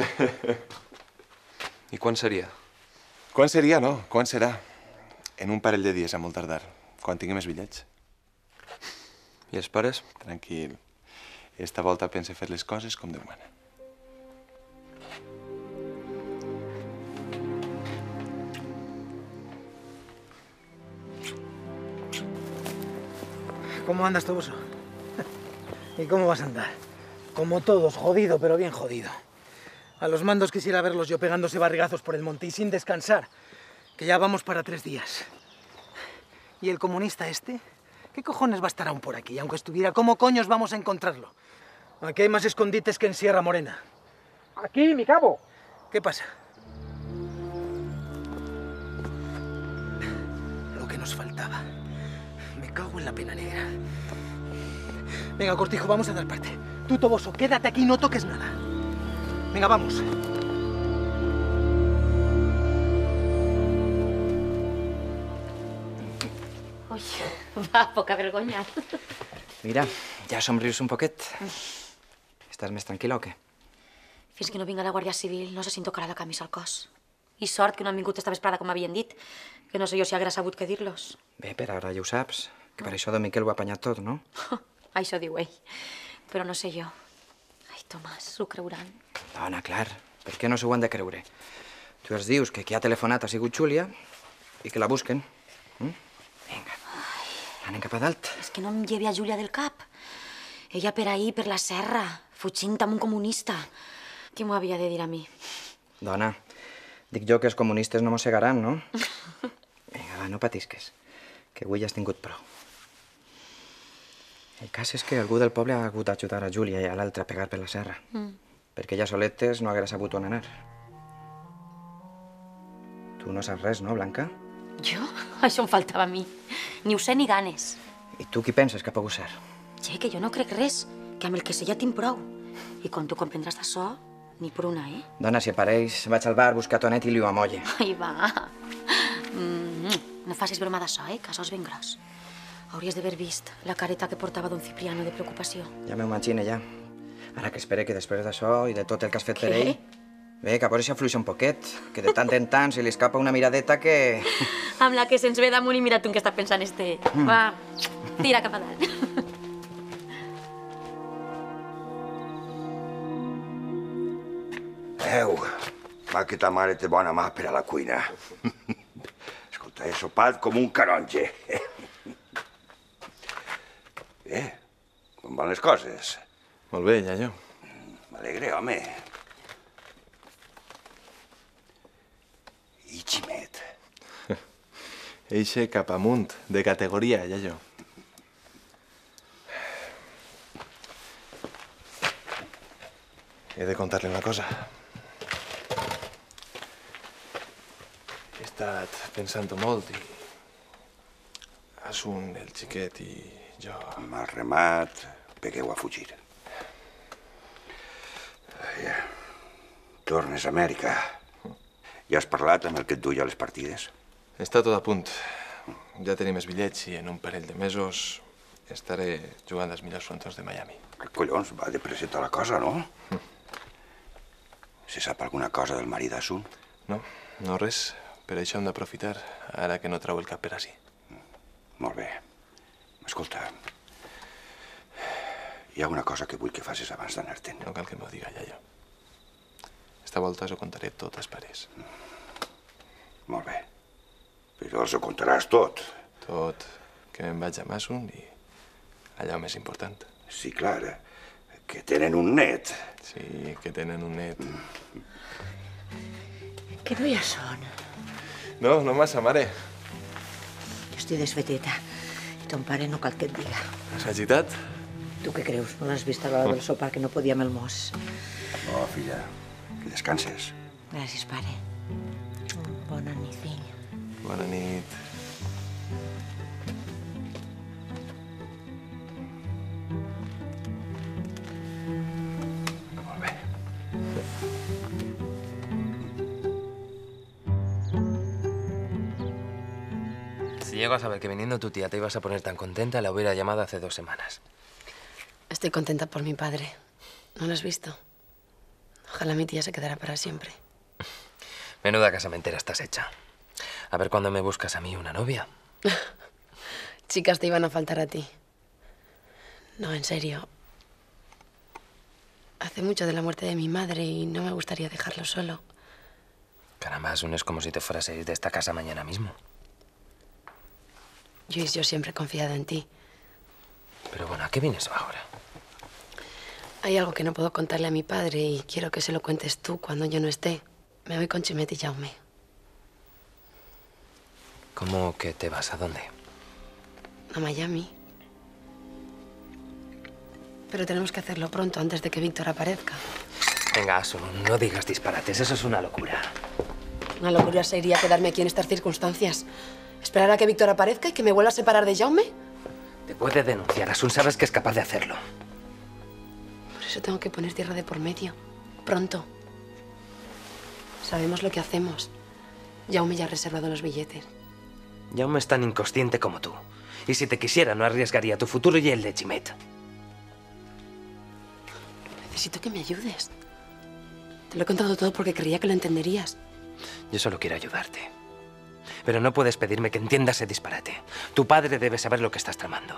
Speaker 5: I quan seria?
Speaker 6: Quan seria, no? Quan serà? En un parell de dies, a molt tardar. Quan tinguem els bitllets.
Speaker 5: I els pares?
Speaker 6: Tranquil. Esta volta pense fer les coses com Déu mana.
Speaker 13: ¿Cómo andas, Toboso? ¿Y cómo vas a andar? Como todos, jodido, pero bien jodido. A los mandos quisiera verlos yo pegándose barrigazos por el monte y sin descansar, que ya vamos para tres días. ¿Y el comunista este? ¿Qué cojones va a estar aún por aquí? Aunque estuviera, ¿cómo coños vamos a encontrarlo? Aquí hay más escondites que en Sierra Morena.
Speaker 18: Aquí, mi cabo.
Speaker 13: ¿Qué pasa? Lo que nos faltaba. Me cago en la pena negra. Venga, Cortijo, vamos a dar parte. Tú, Toboso, quédate aquí y no toques nada. Venga, vamos.
Speaker 19: Ui, va, poca vergonya.
Speaker 15: Mira, ja somrius un poquet. Estàs més tranquil·la o què?
Speaker 19: Fins que no vinga la Guàrdia Civil no se sent tocarà la camisa al cos. I sort que no han vingut esta vesprada com m'havien dit, que no sé jo si haguera sabut què dir-los.
Speaker 15: Bé, per ara ja ho saps, que per això de Miquel ho ha apanyat tot, no?
Speaker 19: Això diu ell, però no sé jo. Ai, Tomàs, s'ho creuran.
Speaker 15: Dona, clar, per què no s'ho han de creure? Tu els dius que qui ha telefonat ha sigut Júlia i que la busquen. Mm? Vinga, anem cap a dalt.
Speaker 19: És que no em llevi a Júlia del cap. Ella per ahir, per la serra, fugint amb un comunista. Qui m'ho havia de dir a mi?
Speaker 15: Dona, dic jo que els comunistes no mossegaran, no? Vinga, va, no patisques, que avui ja has tingut prou. El cas és que algú del poble ha hagut d'ajudar a Júlia i a l'altre a pegar per la serra,
Speaker 19: Mm.
Speaker 15: perquè ella soletes no haguera sabut on anar. Tu no saps res, no, Blanca?
Speaker 19: Jo? Això em faltava a mi. Ni ho sé ni ganes.
Speaker 15: I tu qui penses que ha pogut ser?
Speaker 19: Che, que jo no crec res, que amb el que sé ja tinc prou. I com tu comprendràs d'això, ni per una, eh?
Speaker 15: Dona, si apareix, vaig al bar, buscar Tonet i li ho amolle.
Speaker 19: Ai, va. Mm, no facis broma d'això, eh, que això és ben gros. Hauries d'haver vist la careta que portava don Cipriano de preocupació.
Speaker 15: Ja m'ho imagino, ja. Ara que espere que després d'això i de tot el que has fet per
Speaker 19: Què?
Speaker 15: ell... Bé, que a veure si afluixa un poquet, que de tant en tant se li escapa una miradeta que...
Speaker 19: Amb la que se'ns ve damunt i mira tu en què està pensant este.
Speaker 15: Mm.
Speaker 19: Va, tira cap a dalt.
Speaker 3: Eu, va que ta mare té bona mà per a la cuina. Escolta, he sopat com un taronja. Bé, com van les coses?
Speaker 6: Molt bé, iaio.
Speaker 3: M'alegre, home. I Ximet?
Speaker 6: Eixe cap amunt, de categoria, iaio. He de contar-li una cosa. He estat pensant-ho molt i... Asun, el xiquet i jo...
Speaker 3: Mal remat, pegueu a fugir. Ja. Tornes a Amèrica. Ja has parlat amb el que et duia a les partides?
Speaker 6: Està tot a punt. Ja tenim els bitllets i en un parell de mesos estaré jugant als millors frontons de Miami.
Speaker 3: Que collons, va de pressa la cosa, no? Mm. Se sap alguna cosa del marit d'Asun?
Speaker 6: No, no res. Per això hem d'aprofitar, ara que no trau el cap per ací.
Speaker 3: Molt bé. Escolta, hi ha una cosa que vull que facis abans d'anar-te'n.
Speaker 6: No cal que m'ho diga, iaio. Esta volta us ho contaré tot als pares.
Speaker 3: Molt bé. Però els ho contaràs tot.
Speaker 6: Tot. Que me'n vaig a Masun i allà el més important.
Speaker 3: Sí, clar, que tenen un net.
Speaker 6: Sí, que tenen un net.
Speaker 2: Que no ja són.
Speaker 6: No, no massa, mare.
Speaker 2: Jo estic desfeteta. I ton pare no cal que et diga.
Speaker 6: Has agitat?
Speaker 2: Tu què creus? No l'has vist a l'hora del sopar que no podia amb el mos?
Speaker 3: No, filla, que descanses.
Speaker 2: Gràcies, pare. Bona nit, fill.
Speaker 6: Bona nit.
Speaker 3: Molt bé.
Speaker 15: Si llego a saber que viniendo tu tía te ibas a poner tan contenta, la hubiera llamado hace dos semanas.
Speaker 10: Estoy contenta por mi padre. ¿No lo has visto? Ojalá mi tía se quedara para siempre.
Speaker 15: Menuda casamentera estás hecha. A ver cuándo me buscas a mí una novia.
Speaker 10: Chicas te iban a faltar a ti. No, en serio. Hace mucho de la muerte de mi madre y no me gustaría dejarlo solo.
Speaker 15: Caramba, Asun, es como si te fueras a ir de esta casa mañana mismo.
Speaker 10: Luis, yo siempre he confiado en ti.
Speaker 15: Pero bueno, ¿a qué vienes ahora?
Speaker 10: Hay algo que no puedo contarle a mi padre y quiero que se lo cuentes tú cuando yo no esté. Me voy con Chimet y Jaume.
Speaker 15: ¿Cómo que te vas? ¿A dónde?
Speaker 10: A Miami. Pero tenemos que hacerlo pronto, antes de que Víctor aparezca.
Speaker 15: Venga, Asun, no digas disparates. Eso es una locura.
Speaker 10: Una locura sería quedarme aquí en estas circunstancias. Esperar a que Víctor aparezca y que me vuelva a separar de Jaume.
Speaker 15: Te puede denunciar. Asun, sabes que es capaz de hacerlo.
Speaker 10: Por eso tengo que poner tierra de por medio. Pronto. Sabemos lo que hacemos. Jaume ya ha reservado los billetes.
Speaker 15: Jaume es tan inconsciente como tú. Y si te quisiera, no arriesgaría tu futuro y el de Chimet.
Speaker 10: Necesito que me ayudes. Te lo he contado todo porque creía que lo entenderías.
Speaker 15: Yo solo quiero ayudarte. Pero no puedes pedirme que entienda ese disparate. Tu padre debe saber lo que estás tramando.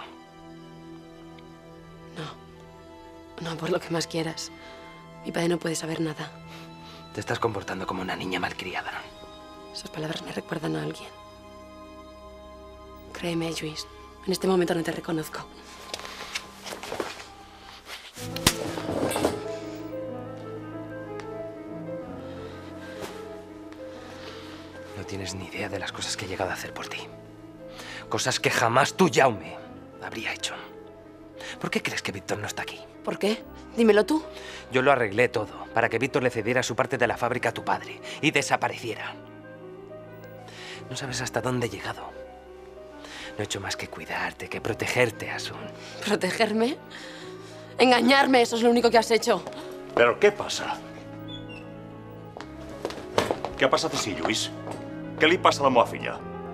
Speaker 10: No, por lo que más quieras. Mi padre no puede saber nada.
Speaker 15: Te estás comportando como una niña malcriada.
Speaker 10: Esas palabras me recuerdan a alguien. Créeme, Luis. En este momento no te reconozco.
Speaker 15: No tienes ni idea de las cosas que he llegado a hacer por ti. Cosas que jamás tú, Jaume, habría hecho. ¿Por qué crees que Víctor no está aquí?
Speaker 10: ¿Por qué? Dímelo tú.
Speaker 15: Yo lo arreglé todo para que Víctor le cediera su parte de la fábrica a tu padre y desapareciera. No sabes hasta dónde he llegado. No he hecho más que cuidarte, que protegerte, Asun.
Speaker 10: ¿Protegerme? Engañarme, eso es lo único que has hecho.
Speaker 16: ¿Pero qué pasa? ¿Qué ha passat així, Lluís? Què li passa a la meva filla?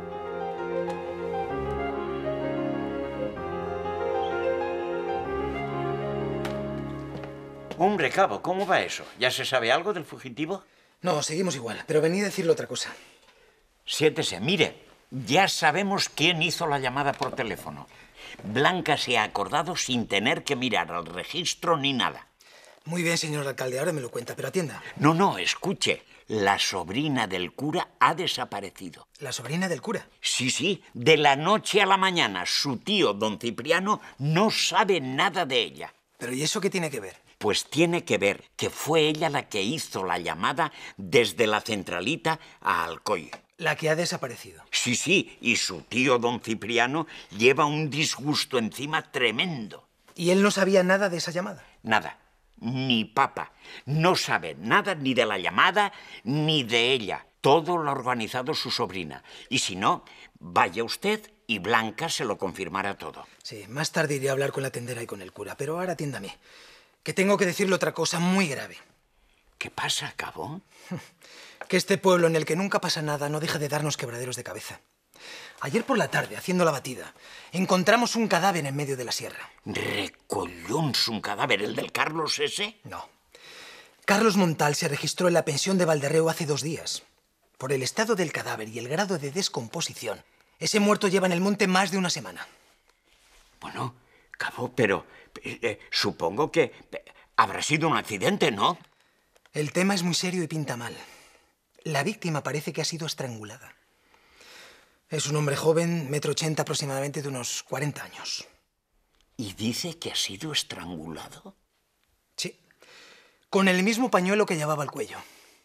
Speaker 14: Hombre, Cabo, ¿cómo va eso? ¿Ya se sabe algo del fugitivo?
Speaker 13: No, seguimos igual, pero venía a decirle otra cosa.
Speaker 14: Siéntese, mire, ya sabemos quién hizo la llamada por teléfono. Blanca se ha acordado sin tener que mirar al registro ni nada.
Speaker 13: Muy bien, señor alcalde, ahora me lo cuenta, pero atienda.
Speaker 14: No, no, escuche. La sobrina del cura ha desaparecido.
Speaker 13: ¿La sobrina del cura?
Speaker 14: Sí, sí, de la noche a la mañana. Su tío, don Cipriano, no sabe nada de ella.
Speaker 13: ¿Pero y eso qué tiene que ver?
Speaker 14: Pues tiene que ver que fue ella la que hizo la llamada desde la centralita a Alcoy.
Speaker 13: La que ha desaparecido.
Speaker 14: Sí, sí, y su tío, don Cipriano, lleva un disgusto encima tremendo.
Speaker 13: ¿Y él no sabía nada de esa llamada?
Speaker 14: Nada, ni papa. No sabe nada ni de la llamada ni de ella. Todo lo ha organizado su sobrina. Y si no, vaya usted y Blanca se lo confirmará todo.
Speaker 13: Sí, más tarde iré a hablar con la tendera y con el cura, pero ahora atiéndame, que tengo que decirle otra cosa muy grave.
Speaker 14: ¿Qué pasa, Cabo?
Speaker 13: Que este pueblo en el que nunca pasa nada no deja de darnos quebraderos de cabeza. Ayer por la tarde, haciendo la batida, encontramos un cadáver en medio de la sierra.
Speaker 14: ¿Recollons un cadáver, el del Carlos ese?
Speaker 13: No. Carlos Montal se registró en la pensión de Valderreu hace dos días. Por el estado del cadáver y el grado de descomposición, ese muerto lleva en el monte más de una semana.
Speaker 14: Bueno, Cabo, pero eh, eh, supongo que eh, habrá sido un accidente, ¿no?
Speaker 13: El tema es muy serio y pinta mal. La víctima parece que ha sido estrangulada. Es un hombre joven, metro ochenta aproximadamente, de unos cuarenta años.
Speaker 14: ¿Y dice que ha sido estrangulado?
Speaker 13: Sí, con el mismo pañuelo que llevaba al cuello.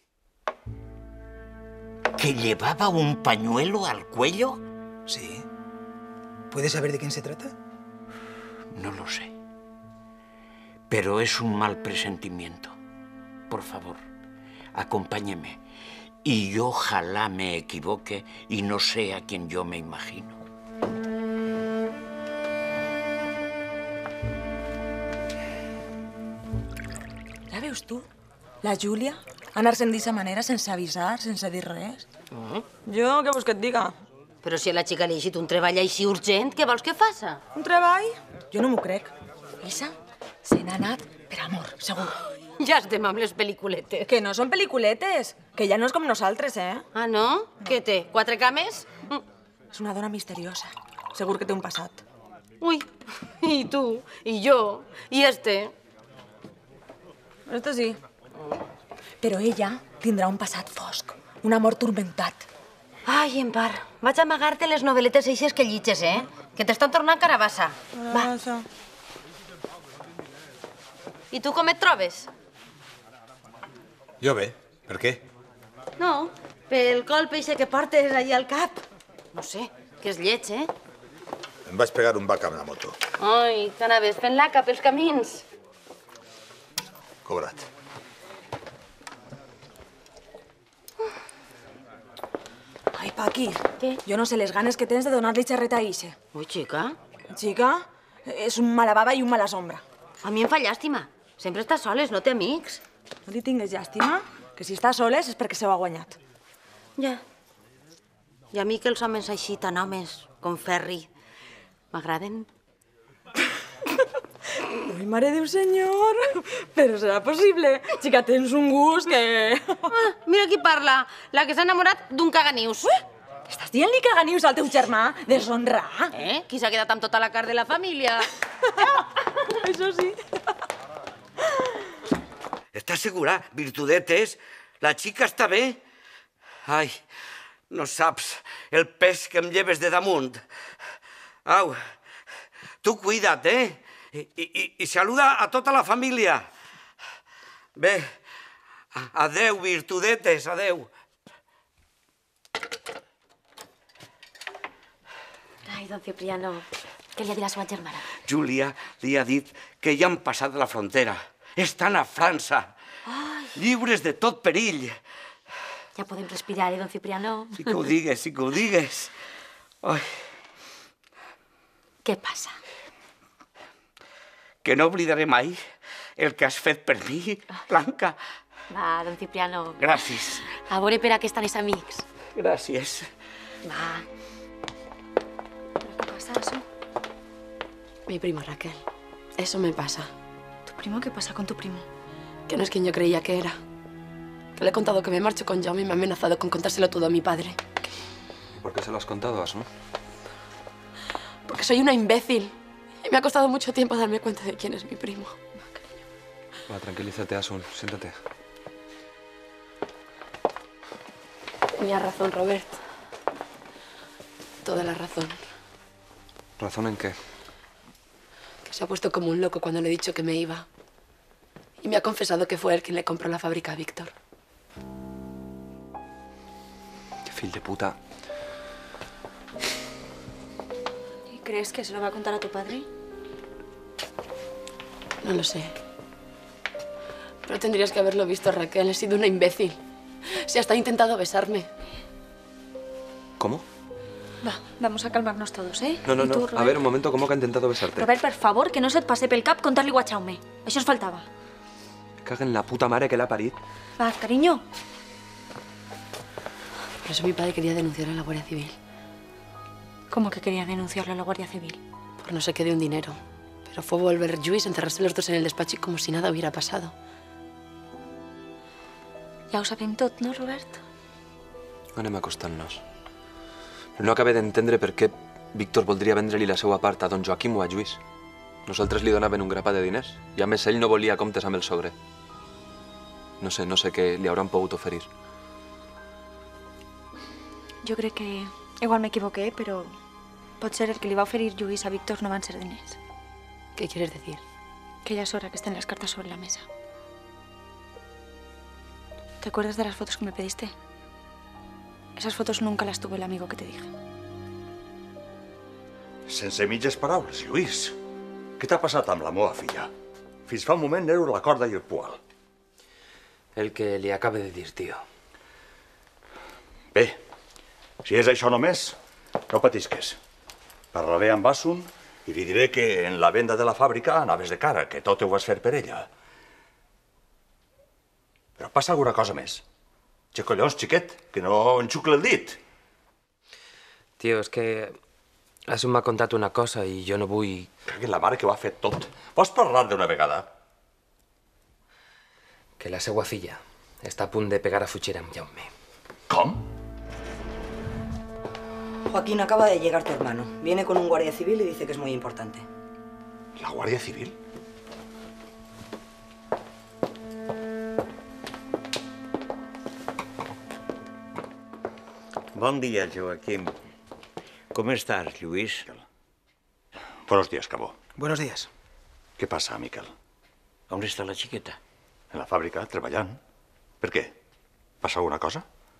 Speaker 14: ¿Que llevaba un pañuelo al cuello?
Speaker 13: Sí. ¿Puedes saber de quién se trata?
Speaker 14: No lo sé. Pero es un mal presentimiento. Por favor, acompáñeme. Y ojalá me equivoque y no sea quien yo me imagino.
Speaker 8: Ja veus tu? La Júlia? Anar-se'n d'aquesta manera, sense avisar, sense dir res.
Speaker 19: Mm.
Speaker 8: Jo, què vols que et diga?
Speaker 19: Però si a la xica li ha eixit un treball així urgent, què vols que faça?
Speaker 8: Un treball? Jo no m'ho crec. Esa se n'ha anat per amor, segur.
Speaker 19: Ja estem amb les pel·lículetes.
Speaker 8: Que no són pel·lículetes, que ja no és com nosaltres, eh?
Speaker 19: Ah, no? Què té, quatre cames?
Speaker 8: És una dona misteriosa. Segur que té un passat.
Speaker 19: Ui, i tu, i jo, i este.
Speaker 8: Este sí. Però ella tindrà un passat fosc, un amor turmentat.
Speaker 19: Ai, Empar, vaig a amagar-te les novel·letes eixes que llitges, eh? Que t'estan tornant carabassa.
Speaker 8: Carabassa.
Speaker 19: I tu com et trobes?
Speaker 17: Jo bé. Per què?
Speaker 19: No, pel colp eixe que portes allà al cap. No sé, que és lleig, eh?
Speaker 17: Em vaig pegar un bac amb la moto.
Speaker 19: Ai, que anaves fent laca pels camins.
Speaker 17: Cobrat.
Speaker 8: Ai, Paqui, què? Jo no sé les ganes que tens de donar-li xerreta a ixe.
Speaker 19: Ui, xica.
Speaker 8: Xica, és un mala baba i un mala sombra.
Speaker 19: A mi em fa llàstima. Sempre està soles, no té amics.
Speaker 8: No li tingues llàstima, que si està soles és perquè se ho ha guanyat.
Speaker 19: Ja. I a mi que els homes així tan homes, com Ferri, m'agraden.
Speaker 8: Ui, mare Déu senyor, però serà possible. Xica, tens un gust que...
Speaker 19: Ah, mira qui parla, la que s'ha enamorat d'un caganius.
Speaker 8: Ui, estàs dient-li caganius al teu germà? Deshonrar?
Speaker 19: Eh? Qui s'ha quedat amb tota la carn de la família?
Speaker 8: Això sí.
Speaker 7: ¿Estás segura, Virtudetes? La xica està bé? Ai, no saps el pes que em lleves de damunt. Au, tu cuida't, eh? I, i, i saluda a tota la família. Bé, adeu, Virtudetes, adeu.
Speaker 19: Ai, don Cipriano, què li ha dit la seva germana?
Speaker 7: Júlia li ha dit que ja han passat la frontera. Estan a França,
Speaker 19: Ai.
Speaker 7: lliures de tot perill.
Speaker 19: Ja podem respirar, eh, don Cipriano?
Speaker 7: Sí que ho digues, sí que ho digues. Ai.
Speaker 19: Què passa?
Speaker 7: Que no oblidaré mai el que has fet per mi, Blanca.
Speaker 19: Va, don Cipriano.
Speaker 7: Gràcies.
Speaker 19: A veure per a què estan els amics.
Speaker 7: Gràcies.
Speaker 19: Va.
Speaker 10: ¿Qué pasa eso? Mi primo Raquel. Eso me pasa.
Speaker 4: ¿Tu primo? ¿Qué pasa con tu primo?
Speaker 10: Que no es quien yo creía que era. Que le he contado que me marcho con Jaume y me ha amenazado con contárselo todo a mi padre.
Speaker 5: ¿Por qué se lo has contado, Asun?
Speaker 10: Porque soy una imbécil. Y me ha costado mucho tiempo darme cuenta de quién es mi primo.
Speaker 5: Va, tranquilízate, Asun. Siéntate.
Speaker 10: Tenía razón, Robert. Toda la razón.
Speaker 5: ¿Razón en qué?
Speaker 10: Que se ha puesto como un loco cuando le he dicho que me iba. Y me ha confesado que fue él quien le compró la fábrica a Víctor.
Speaker 5: Fill de puta.
Speaker 4: ¿Y crees que se lo va a contar a tu padre?
Speaker 10: No lo sé. Pero tendrías que haberlo visto, Raquel. He sido una imbécil. Si hasta ha intentado besarme.
Speaker 5: ¿Cómo?
Speaker 4: Va, vamos a calmarnos todos, eh?
Speaker 5: No, no,
Speaker 4: I tu,
Speaker 5: no.
Speaker 4: Robert?
Speaker 5: A ver, un momento, ¿cómo que ha intentado besarte?
Speaker 4: Robert, per favor, que no se't passi pel cap contar-li a Jaume. Això ens faltava.
Speaker 5: Me cago en la puta mare que l'ha parit.
Speaker 4: Va, cariño.
Speaker 10: Por eso mi padre quería denunciar a la Guardia Civil.
Speaker 4: ¿Cómo que quería denunciarlo a la Guardia Civil?
Speaker 10: Por no sé qué de un dinero. Pero fue volver Lluís, encerrarse los dos en el despacho y como si nada hubiera pasado.
Speaker 4: Ja ho sabem tot, no, Robert?
Speaker 5: Anem acostant-nos. Però no acabé d'entendre per què Víctor voldria vendre-li la seva part a don Joaquim o a Lluís. Nosaltres li donaven un grapat de diners i a més ell no volia comptes amb el sogre. No sé, no sé què li hauran pogut oferir.
Speaker 4: Jo crec que igual m'equivoqué, però potser el que li va oferir Lluís a Víctor no van ser diners.
Speaker 10: ¿Qué quieres decir?
Speaker 4: Que ya es hora que estén las cartas sobre la mesa. ¿Te acuerdas de las fotos que me pediste? Esas fotos nunca las tuvo el amigo que te dije.
Speaker 16: Sense mitges paraules, Lluís. Què t'ha passat amb la meva filla? Fins fa un moment éreu la corda i el poal.
Speaker 15: El que li acabe de dir, tio.
Speaker 16: Bé, si és això només, no patisques. Parlaré amb Asun i li diré que en la venda de la fàbrica anaves de cara, que tot ho vas fer per ella. Però passa alguna cosa més. Che collons, xiquet, que no enxucle el dit.
Speaker 15: Tio, és que Asun m'ha contat una cosa i jo no vull...
Speaker 16: Que la mare que ho ha fet tot. Pots parlar d'una vegada?
Speaker 15: Que la seva filla està a punt de pegar a fugir amb Jaume.
Speaker 16: ¿Com?
Speaker 9: Joaquín, acaba de llegar tu hermano. Viene con un guardia civil y dice que es muy importante.
Speaker 16: ¿La Guardia Civil?
Speaker 14: Bon dia, Joaquim. Com estàs, Lluís?
Speaker 16: Buenos días, Cabo.
Speaker 13: Buenos días.
Speaker 16: ¿Qué pasa, Miquel?
Speaker 14: On està la xiqueta?
Speaker 16: En la fàbrica, treballant. Per què? Passa alguna cosa?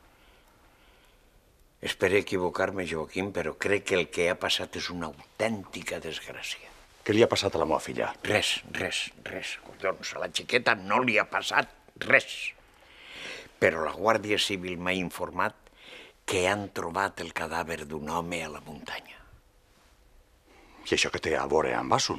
Speaker 14: Espero equivocar-me, Joaquim, però crec que el que ha passat és una autèntica desgràcia.
Speaker 16: Què li ha passat a la meva filla?
Speaker 14: Res, res, res. Collons, a la xiqueta no li ha passat res. Però la Guàrdia Civil m'ha informat que han trobat el cadàver d'un home a la muntanya.
Speaker 16: I això que té a veure amb Asun?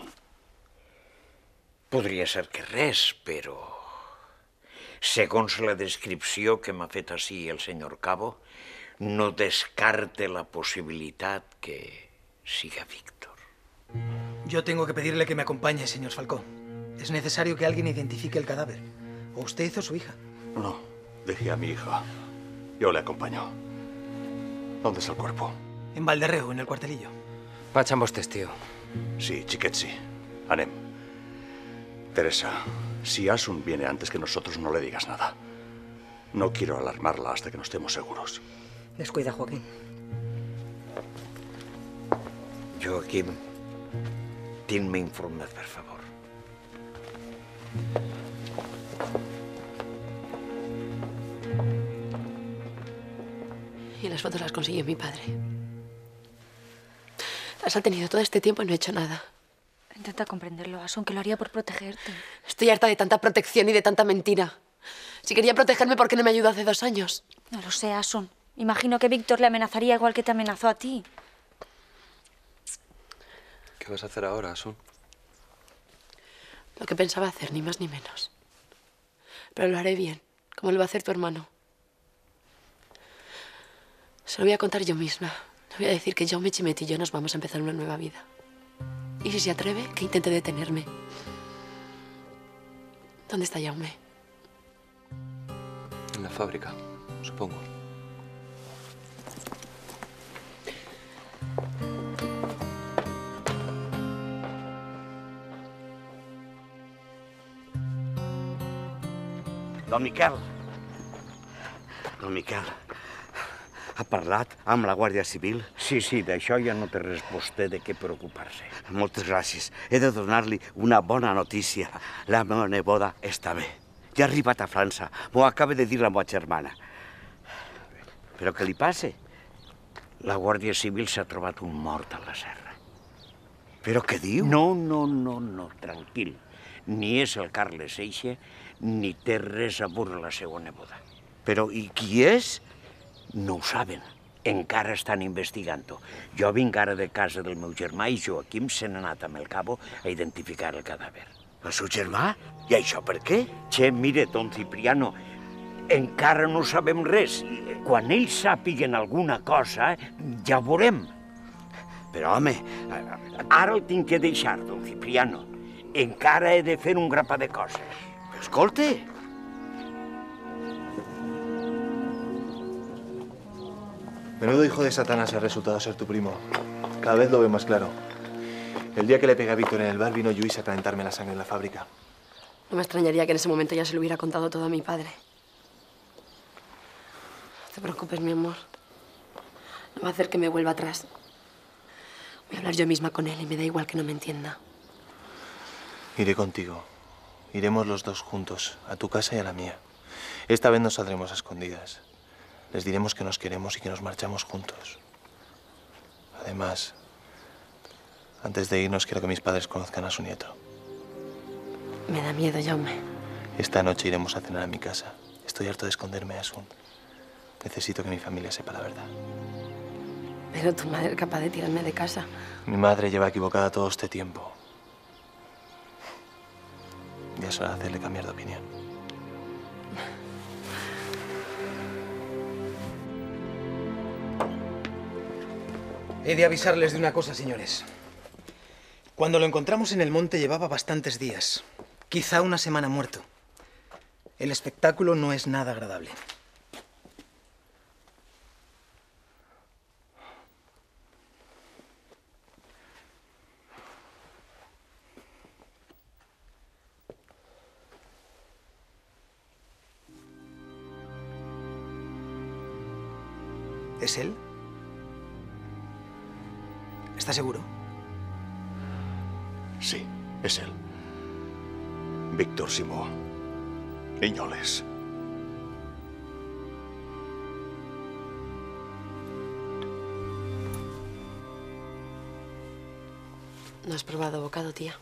Speaker 14: Podria ser que res, però... segons la descripció que m'ha fet així el senyor Cabo, no descarte la possibilitat que siga Víctor.
Speaker 13: Yo tengo que pedirle que me acompañe, señor Falcó. Es necesario que alguien identifique el cadáver. O usted o su hija.
Speaker 16: No, deje a mi hija. Yo le acompaño. ¿Dónde está el cuerpo?
Speaker 13: En Valderreu, en el cuartelillo.
Speaker 15: Vaig amb vostès, tio.
Speaker 16: Sí, xiquet, sí. Anem. Teresa, si Asun viene antes que nosotros, no le digas nada. No quiero alarmarla hasta que no estemos seguros.
Speaker 9: Descuida, Joaquín.
Speaker 14: Joaquim, tinc-me informat, per favor.
Speaker 10: Y las fotos las consiguió mi padre. Las ha tenido todo este tiempo y no he hecho nada.
Speaker 4: Intenta comprenderlo, Asun, que lo haría por protegerte.
Speaker 10: Estoy harta de tanta protección y de tanta mentira. Si quería protegerme, ¿por qué no me ayudó hace dos años?
Speaker 4: No lo sé, Asun. Imagino que Víctor le amenazaría igual que te amenazó a ti.
Speaker 5: ¿Qué vas a hacer ahora, Asun?
Speaker 10: Lo que pensaba hacer, ni más ni menos. Pero lo haré bien, como lo va a hacer tu hermano. Se lo voy a contar yo misma. Le voy a decir que Jaume Chimet y yo nos vamos a empezar una nueva vida. Y si se atreve, que intente detenerme. ¿Dónde está Jaume?
Speaker 5: En la fábrica, supongo.
Speaker 7: Don Miquel. Don Miquel. Ha parlat amb la Guàrdia Civil?
Speaker 14: Sí, sí, d'això ja no té res vostè de què preocupar-se.
Speaker 7: Moltes gràcies. He de donar-li una bona notícia. La meva neboda està bé. Ja ha arribat a França. M'ho acaba de dir la meva germana. Però què li passa? La Guàrdia Civil s'ha trobat un mort a la serra.
Speaker 14: Però què diu?
Speaker 7: No, no, no, no, tranquil. Ni és el Carles Eixe, ni té res a veure la seva neboda.
Speaker 14: Però i qui és?
Speaker 7: No ho saben. Encara estan investigant-ho. Jo vinc ara de casa del meu germà i Joaquim se n'ha anat amb el cabo a identificar el cadàver.
Speaker 14: El seu germà? I això per què?
Speaker 7: Che, mire, don Cipriano, encara no sabem res. Quan ells sàpiguen alguna cosa, ja ho veurem.
Speaker 14: Però, home...
Speaker 7: Ara el tinc que deixar, don Cipriano. Encara he de fer un grapa de coses.
Speaker 14: Escolte...
Speaker 6: Menudo hijo de Satanás ha resultado ser tu primo. Cada vez lo veo más claro. El día que le pegué a Víctor en el bar, vino Lluís a calentarme la sangre en la fábrica.
Speaker 10: No me extrañaría que en ese momento ya se lo hubiera contado todo a mi padre. No te preocupes, mi amor. No va a hacer que me vuelva atrás. Voy a hablar yo misma con él y me da igual que no me entienda.
Speaker 6: Iré contigo. Iremos los dos juntos, a tu casa y a la mía. Esta vez no saldremos a escondidas. Les diremos que nos queremos y que nos marchamos juntos. Además, antes de irnos quiero que mis padres conozcan a su nieto.
Speaker 10: Me da miedo, Jaume.
Speaker 6: Esta noche iremos a cenar a mi casa. Estoy harto de esconderme, Asun. Necesito que mi familia sepa la verdad.
Speaker 10: Pero tu madre es capaz de tirarme de casa.
Speaker 6: Mi madre lleva equivocada todo este tiempo. Ya es hora de hacerle cambiar de opinión.
Speaker 13: He de avisarles de una cosa, señores. Cuando lo encontramos en el monte llevaba bastantes días, quizá una semana muerto. El espectáculo no es nada agradable. ¿Es él? ¿Estás seguro?
Speaker 16: Sí, es él. Víctor Simó. Iñoles.
Speaker 10: ¿No has probado bocado, tía?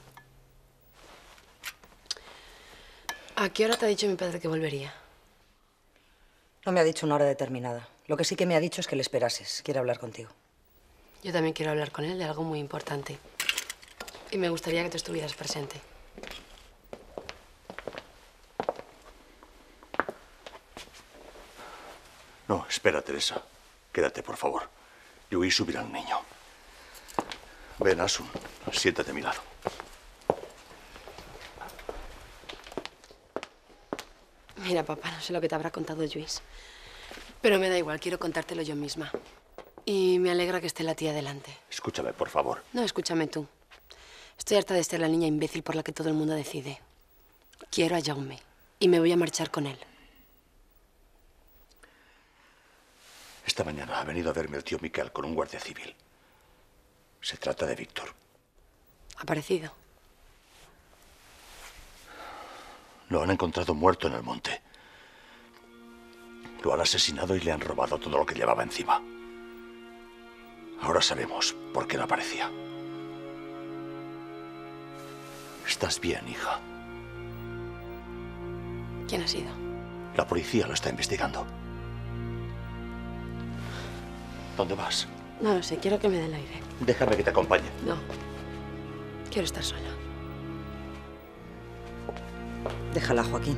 Speaker 10: ¿A qué hora te ha dicho mi padre que volvería?
Speaker 9: No me ha dicho una hora determinada. Lo que sí que me ha dicho es que le esperases. Quiere hablar contigo.
Speaker 10: Yo también quiero hablar con él de algo muy importante. Y me gustaría que tú estuvieras presente.
Speaker 16: No, espera, Teresa. Quédate, por favor. Lluís subirá al niño. Ven, Asun. Siéntate a mi lado.
Speaker 10: Mira, papá, no sé lo que te habrá contado Lluís. Pero me da igual, quiero contártelo yo misma. Y me alegra que esté la tía delante.
Speaker 16: Escúchame, por favor.
Speaker 10: No, escúchame tú. Estoy harta de ser la niña imbécil por la que todo el mundo decide. Quiero a Jaume y me voy a marchar con él.
Speaker 16: Esta mañana ha venido a verme el tío Miquel con un guardia civil. Se trata de Víctor.
Speaker 10: ¿Ha aparecido?
Speaker 16: Lo han encontrado muerto en el monte. Lo han asesinado y le han robado todo lo que llevaba encima. Ahora sabemos por qué no aparecía. ¿Estás bien, hija?
Speaker 10: ¿Quién ha sido?
Speaker 16: La policía lo está investigando. ¿Dónde vas?
Speaker 10: No lo sé, quiero que me dé el aire.
Speaker 16: Déjame que te acompañe.
Speaker 10: No. Quiero estar sola.
Speaker 9: Déjala, Joaquín.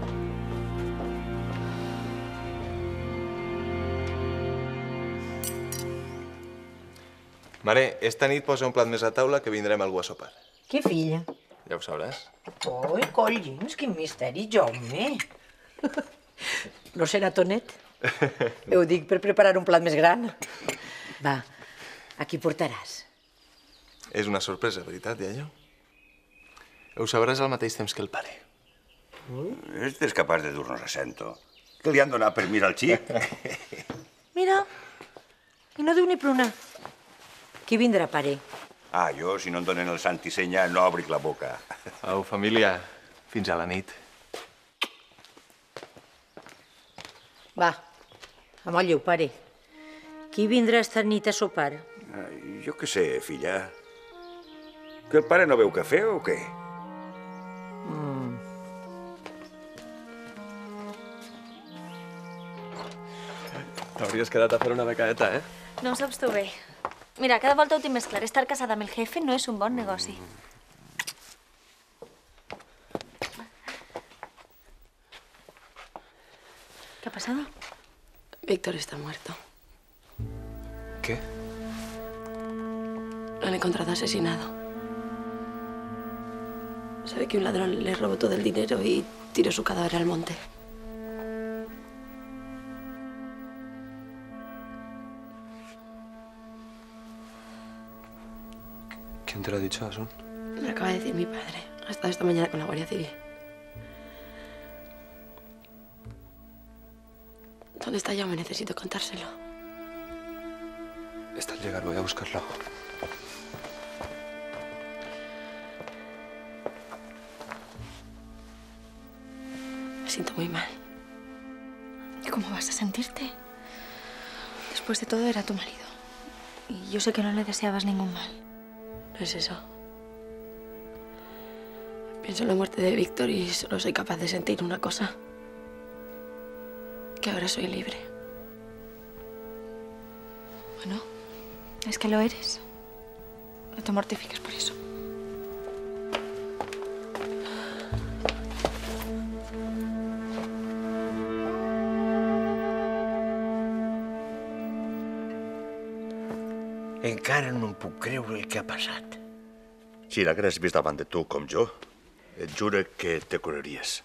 Speaker 6: Mare, esta nit posa un plat més a taula que vindrem algú a sopar.
Speaker 2: Què, filla?
Speaker 6: Ja ho sabràs.
Speaker 2: Ui, collins, quin misteri, Jaume. No serà tonet? Ho dic per preparar un plat més gran. Va, aquí portaràs.
Speaker 6: És una sorpresa, veritat, iaio? Ho sabràs al mateix temps que el pare.
Speaker 17: Este és capaç de dur-nos assento. Que li han donat per mirar al xic?
Speaker 2: Mira, i no diu ni pruna. Qui vindrà, pare?
Speaker 17: Ah, jo, si no em donen el sant i senya, no obric la boca.
Speaker 6: Au, família, fins a la nit.
Speaker 2: Va, Amolleu, pare. Qui vindrà esta nit a sopar?
Speaker 17: Ai, jo què sé, filla. Que el pare no veu cafè o què?
Speaker 2: Mm.
Speaker 5: T'hauries quedat a fer una becaeta, eh?
Speaker 4: No ho saps tu bé. Mira, cada volta ho tinc més clar. Estar casada amb el jefe no és un bon negoci. ¿Qué ha pasado?
Speaker 10: Víctor está muerto.
Speaker 5: ¿Qué?
Speaker 10: Lo han encontrado asesinado. Sabe que un ladrón le robó todo el dinero y tiró su cadáver al monte.
Speaker 5: ¿Quién te lo ha dicho, Asun?
Speaker 10: Me lo acaba de decir mi padre. Ha estado esta mañana con la Guardia Civil. ¿Dónde está Jaume? Necesito contárselo.
Speaker 5: Está al llegar, voy a buscarlo.
Speaker 10: Me siento muy mal.
Speaker 4: ¿Y cómo vas a sentirte? Después de todo era tu marido. Y yo sé que no le deseabas ningún mal.
Speaker 10: No es eso. Pienso en la muerte de Víctor y solo soy capaz de sentir una cosa. Que ahora soy libre.
Speaker 4: Bueno, es que lo eres. No te mortifiques por eso.
Speaker 14: Encara no em puc creure el que ha passat.
Speaker 16: Si l'hagués vist davant de tu com jo, et jure que te curaries.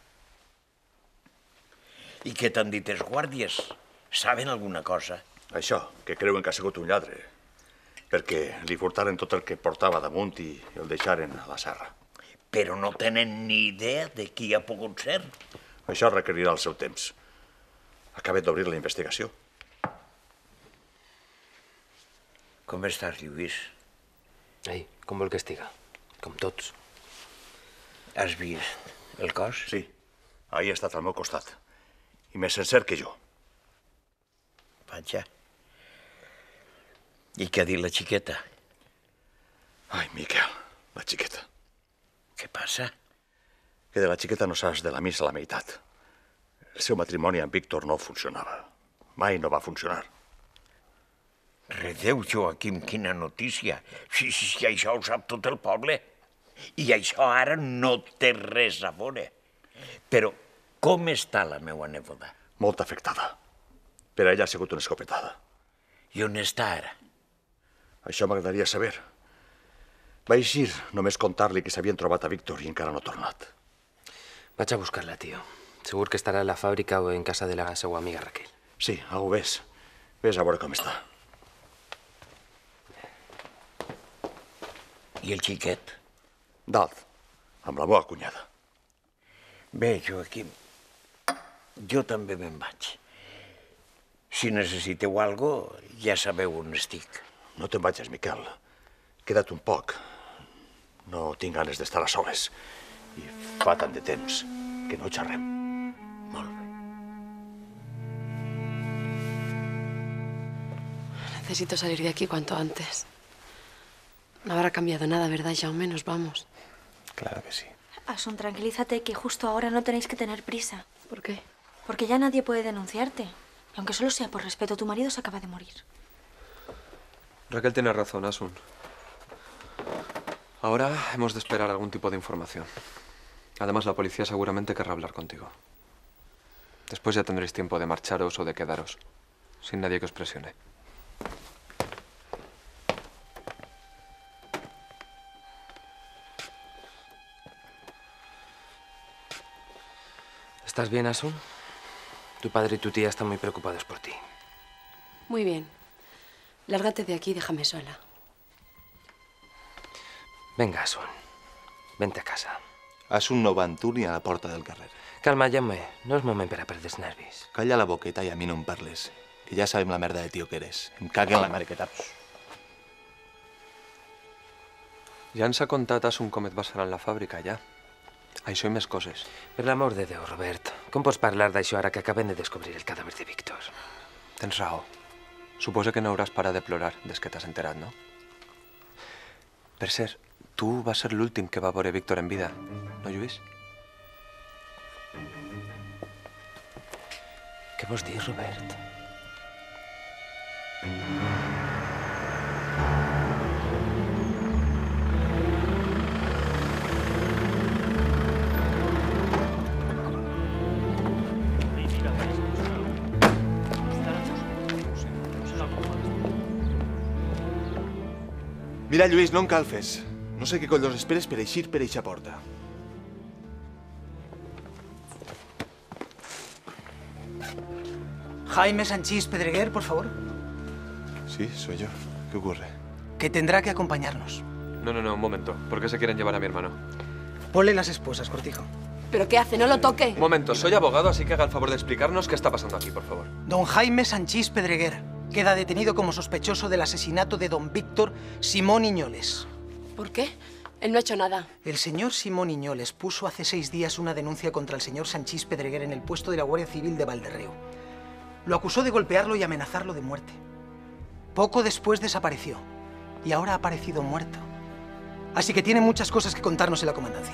Speaker 14: I què t'han dit els guàrdies? Saben alguna cosa?
Speaker 16: Això, que creuen que ha sigut un lladre, perquè li furtaren tot el que portava damunt i el deixaren a la serra.
Speaker 14: Però no tenen ni idea de qui ha pogut ser.
Speaker 16: Això requerirà el seu temps. Acabem d'obrir la investigació.
Speaker 14: Com estàs, Lluís?
Speaker 15: Ei, com vol que estiga? Com tots.
Speaker 14: Has vist el cos?
Speaker 16: Sí, ahir ha estat al meu costat. I més sencer que jo.
Speaker 14: Vaja. I què ha dit la xiqueta?
Speaker 16: Ai, Miquel, la xiqueta.
Speaker 14: Què passa?
Speaker 16: Que de la xiqueta no saps de la missa a la meitat. El seu matrimoni amb Víctor no funcionava. Mai no va funcionar.
Speaker 14: Redeu, Joaquim, quina notícia. Si, si, si això ho sap tot el poble. I això ara no té res a veure. Però com està la meva neboda?
Speaker 16: Molt afectada. Per a ella ha sigut una escopetada.
Speaker 14: I on està ara?
Speaker 16: Això m'agradaria saber. Va eixir només contar-li que s'havien trobat a Víctor i encara no ha tornat.
Speaker 15: Vaig a buscar-la, tio. Segur que estarà a la fàbrica o en casa de la seva amiga Raquel.
Speaker 16: Sí, au, ves. Ves a veure com està.
Speaker 14: I el xiquet?
Speaker 16: Dalt, amb la meva cunyada.
Speaker 14: Bé, Joaquim, jo també me'n vaig. Si necessiteu alguna cosa, ja sabeu on estic.
Speaker 16: No te'n vagis, Miquel. Queda't un poc. No tinc ganes d'estar a soles. I fa tant de temps que no xerrem.
Speaker 14: Molt bé.
Speaker 10: Necesito salir de aquí cuanto antes. No habrá cambiado nada, ¿verdad, Jaume? Nos vamos.
Speaker 6: Claro que sí.
Speaker 4: Asun, tranquilízate, que justo ahora no tenéis que tener prisa.
Speaker 10: ¿Por qué?
Speaker 4: Porque ya nadie puede denunciarte. Y aunque solo sea por respeto, tu marido se acaba de morir.
Speaker 5: Raquel tiene razón, Asun. Ahora hemos de esperar algún tipo de información. Además, la policía seguramente querrá hablar contigo. Después ya tendréis tiempo de marcharos o de quedaros, sin nadie que os presione.
Speaker 15: ¿Estás bien, Asun? Tu padre y tu tía están muy preocupados por ti.
Speaker 10: Muy bien. Lárgate de aquí y déjame sola.
Speaker 15: Venga, Asun. Vente a casa.
Speaker 6: Asun no va amb tu ni a la porta del carrer.
Speaker 15: Calma, Jaume. No és moment per a perdre els nervis.
Speaker 6: Calla la boqueta i a mi no em parles. Que ja sabem la merda de tio que eres. Em cague en la mare que taps.
Speaker 5: Ja ens ha contat Asun com et va ser en la fàbrica, ja. Això i més coses.
Speaker 15: Per l'amor de Déu, Robert, com pots parlar d'això ara que acabem de descobrir el cadàver de Víctor?
Speaker 5: Tens raó. Suposo que no hauràs parat de plorar des que t'has enterat, no? Per cert, tu vas ser l'últim que va veure Víctor en vida, no, Lluís?
Speaker 15: Què vols dir, Robert?
Speaker 6: Mira, Lluís, no em calfes. No sé què collons esperes per eixir per eixa porta.
Speaker 13: Jaime Sanchís Pedreguer, por favor.
Speaker 6: Sí, soy yo. ¿Qué ocurre?
Speaker 13: Que tendrá que acompañarnos.
Speaker 5: No, no, no, un momento. ¿Por qué se quieren llevar a mi hermano?
Speaker 13: Ponle las esposas, Cortijo.
Speaker 10: ¿Pero qué hace? ¡No lo toque!
Speaker 5: Un momento, soy abogado, así que haga el favor de explicarnos qué está pasando aquí, por favor.
Speaker 13: Don Jaime Sanchís Pedreguer queda detenido como sospechoso del asesinato de don Víctor Simón Iñoles.
Speaker 10: ¿Por qué? Él no ha hecho nada.
Speaker 13: El señor Simón Iñoles puso hace seis días una denuncia contra el señor Sanchís Pedreguer en el puesto de la Guardia Civil de Valderreu. Lo acusó de golpearlo y amenazarlo de muerte. Poco después desapareció y ahora ha aparecido muerto. Así que tiene muchas cosas que contarnos en la comandancia.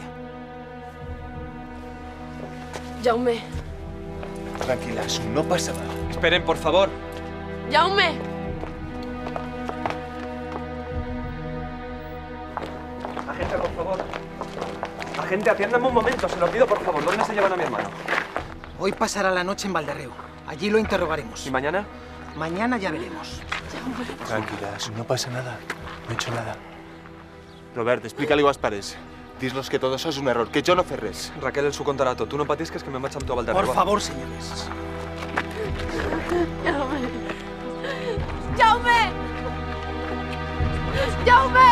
Speaker 10: Jaume.
Speaker 6: Tranquilas, no pasa nada.
Speaker 5: Esperen, por favor.
Speaker 10: Jaume.
Speaker 5: Agente, por favor. Agente, atiéndame un momento, se lo pido, por favor. ¿Dónde se llevan a mi hermano?
Speaker 13: Hoy pasará la noche en Valderreu. Allí lo interrogaremos.
Speaker 5: ¿Y mañana?
Speaker 13: Mañana ya veremos.
Speaker 6: Tranquilas, no pasa nada. No he hecho nada. Robert, explícale-ho als pares. Dis-los que todo eso es un error, que jo no fes res.
Speaker 5: Raquel, els ho contarà tot. Tu no patisques que me'n vaig amb tu a Valderreu.
Speaker 13: Por favor, señores.
Speaker 10: Jaume. Jaume. Jaume.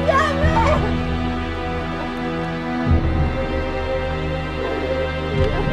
Speaker 10: Jaume.